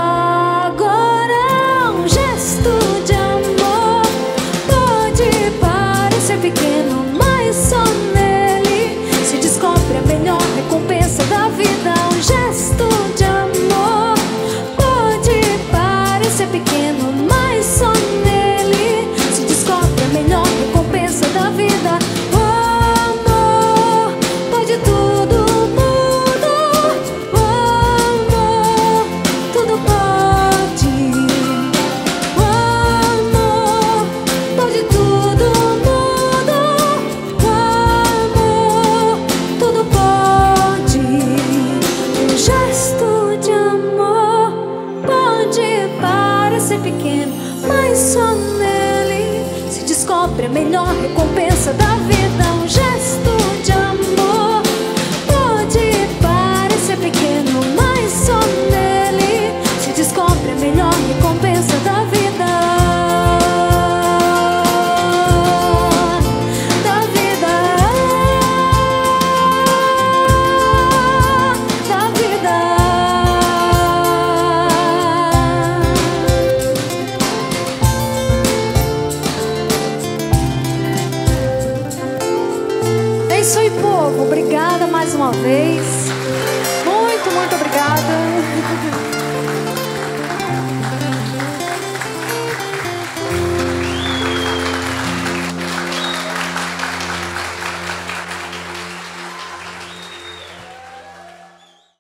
agora. Um gesto de amor pode parecer pequeno, mas só nele se descobre a melhor recompensa da vida. Um gesto de amor pode parecer pequeno, mas só nele se descobre a melhor recompensa da vida. O amor pode tudo mudar. pequeno, mas só nele se descobre a melhor recompensa da vida. Um gesto de amor pode parecer pequeno, mas só nele se descobre a melhor recompensa da vida. É isso aí, povo. Obrigada mais uma vez. Muito, muito obrigada.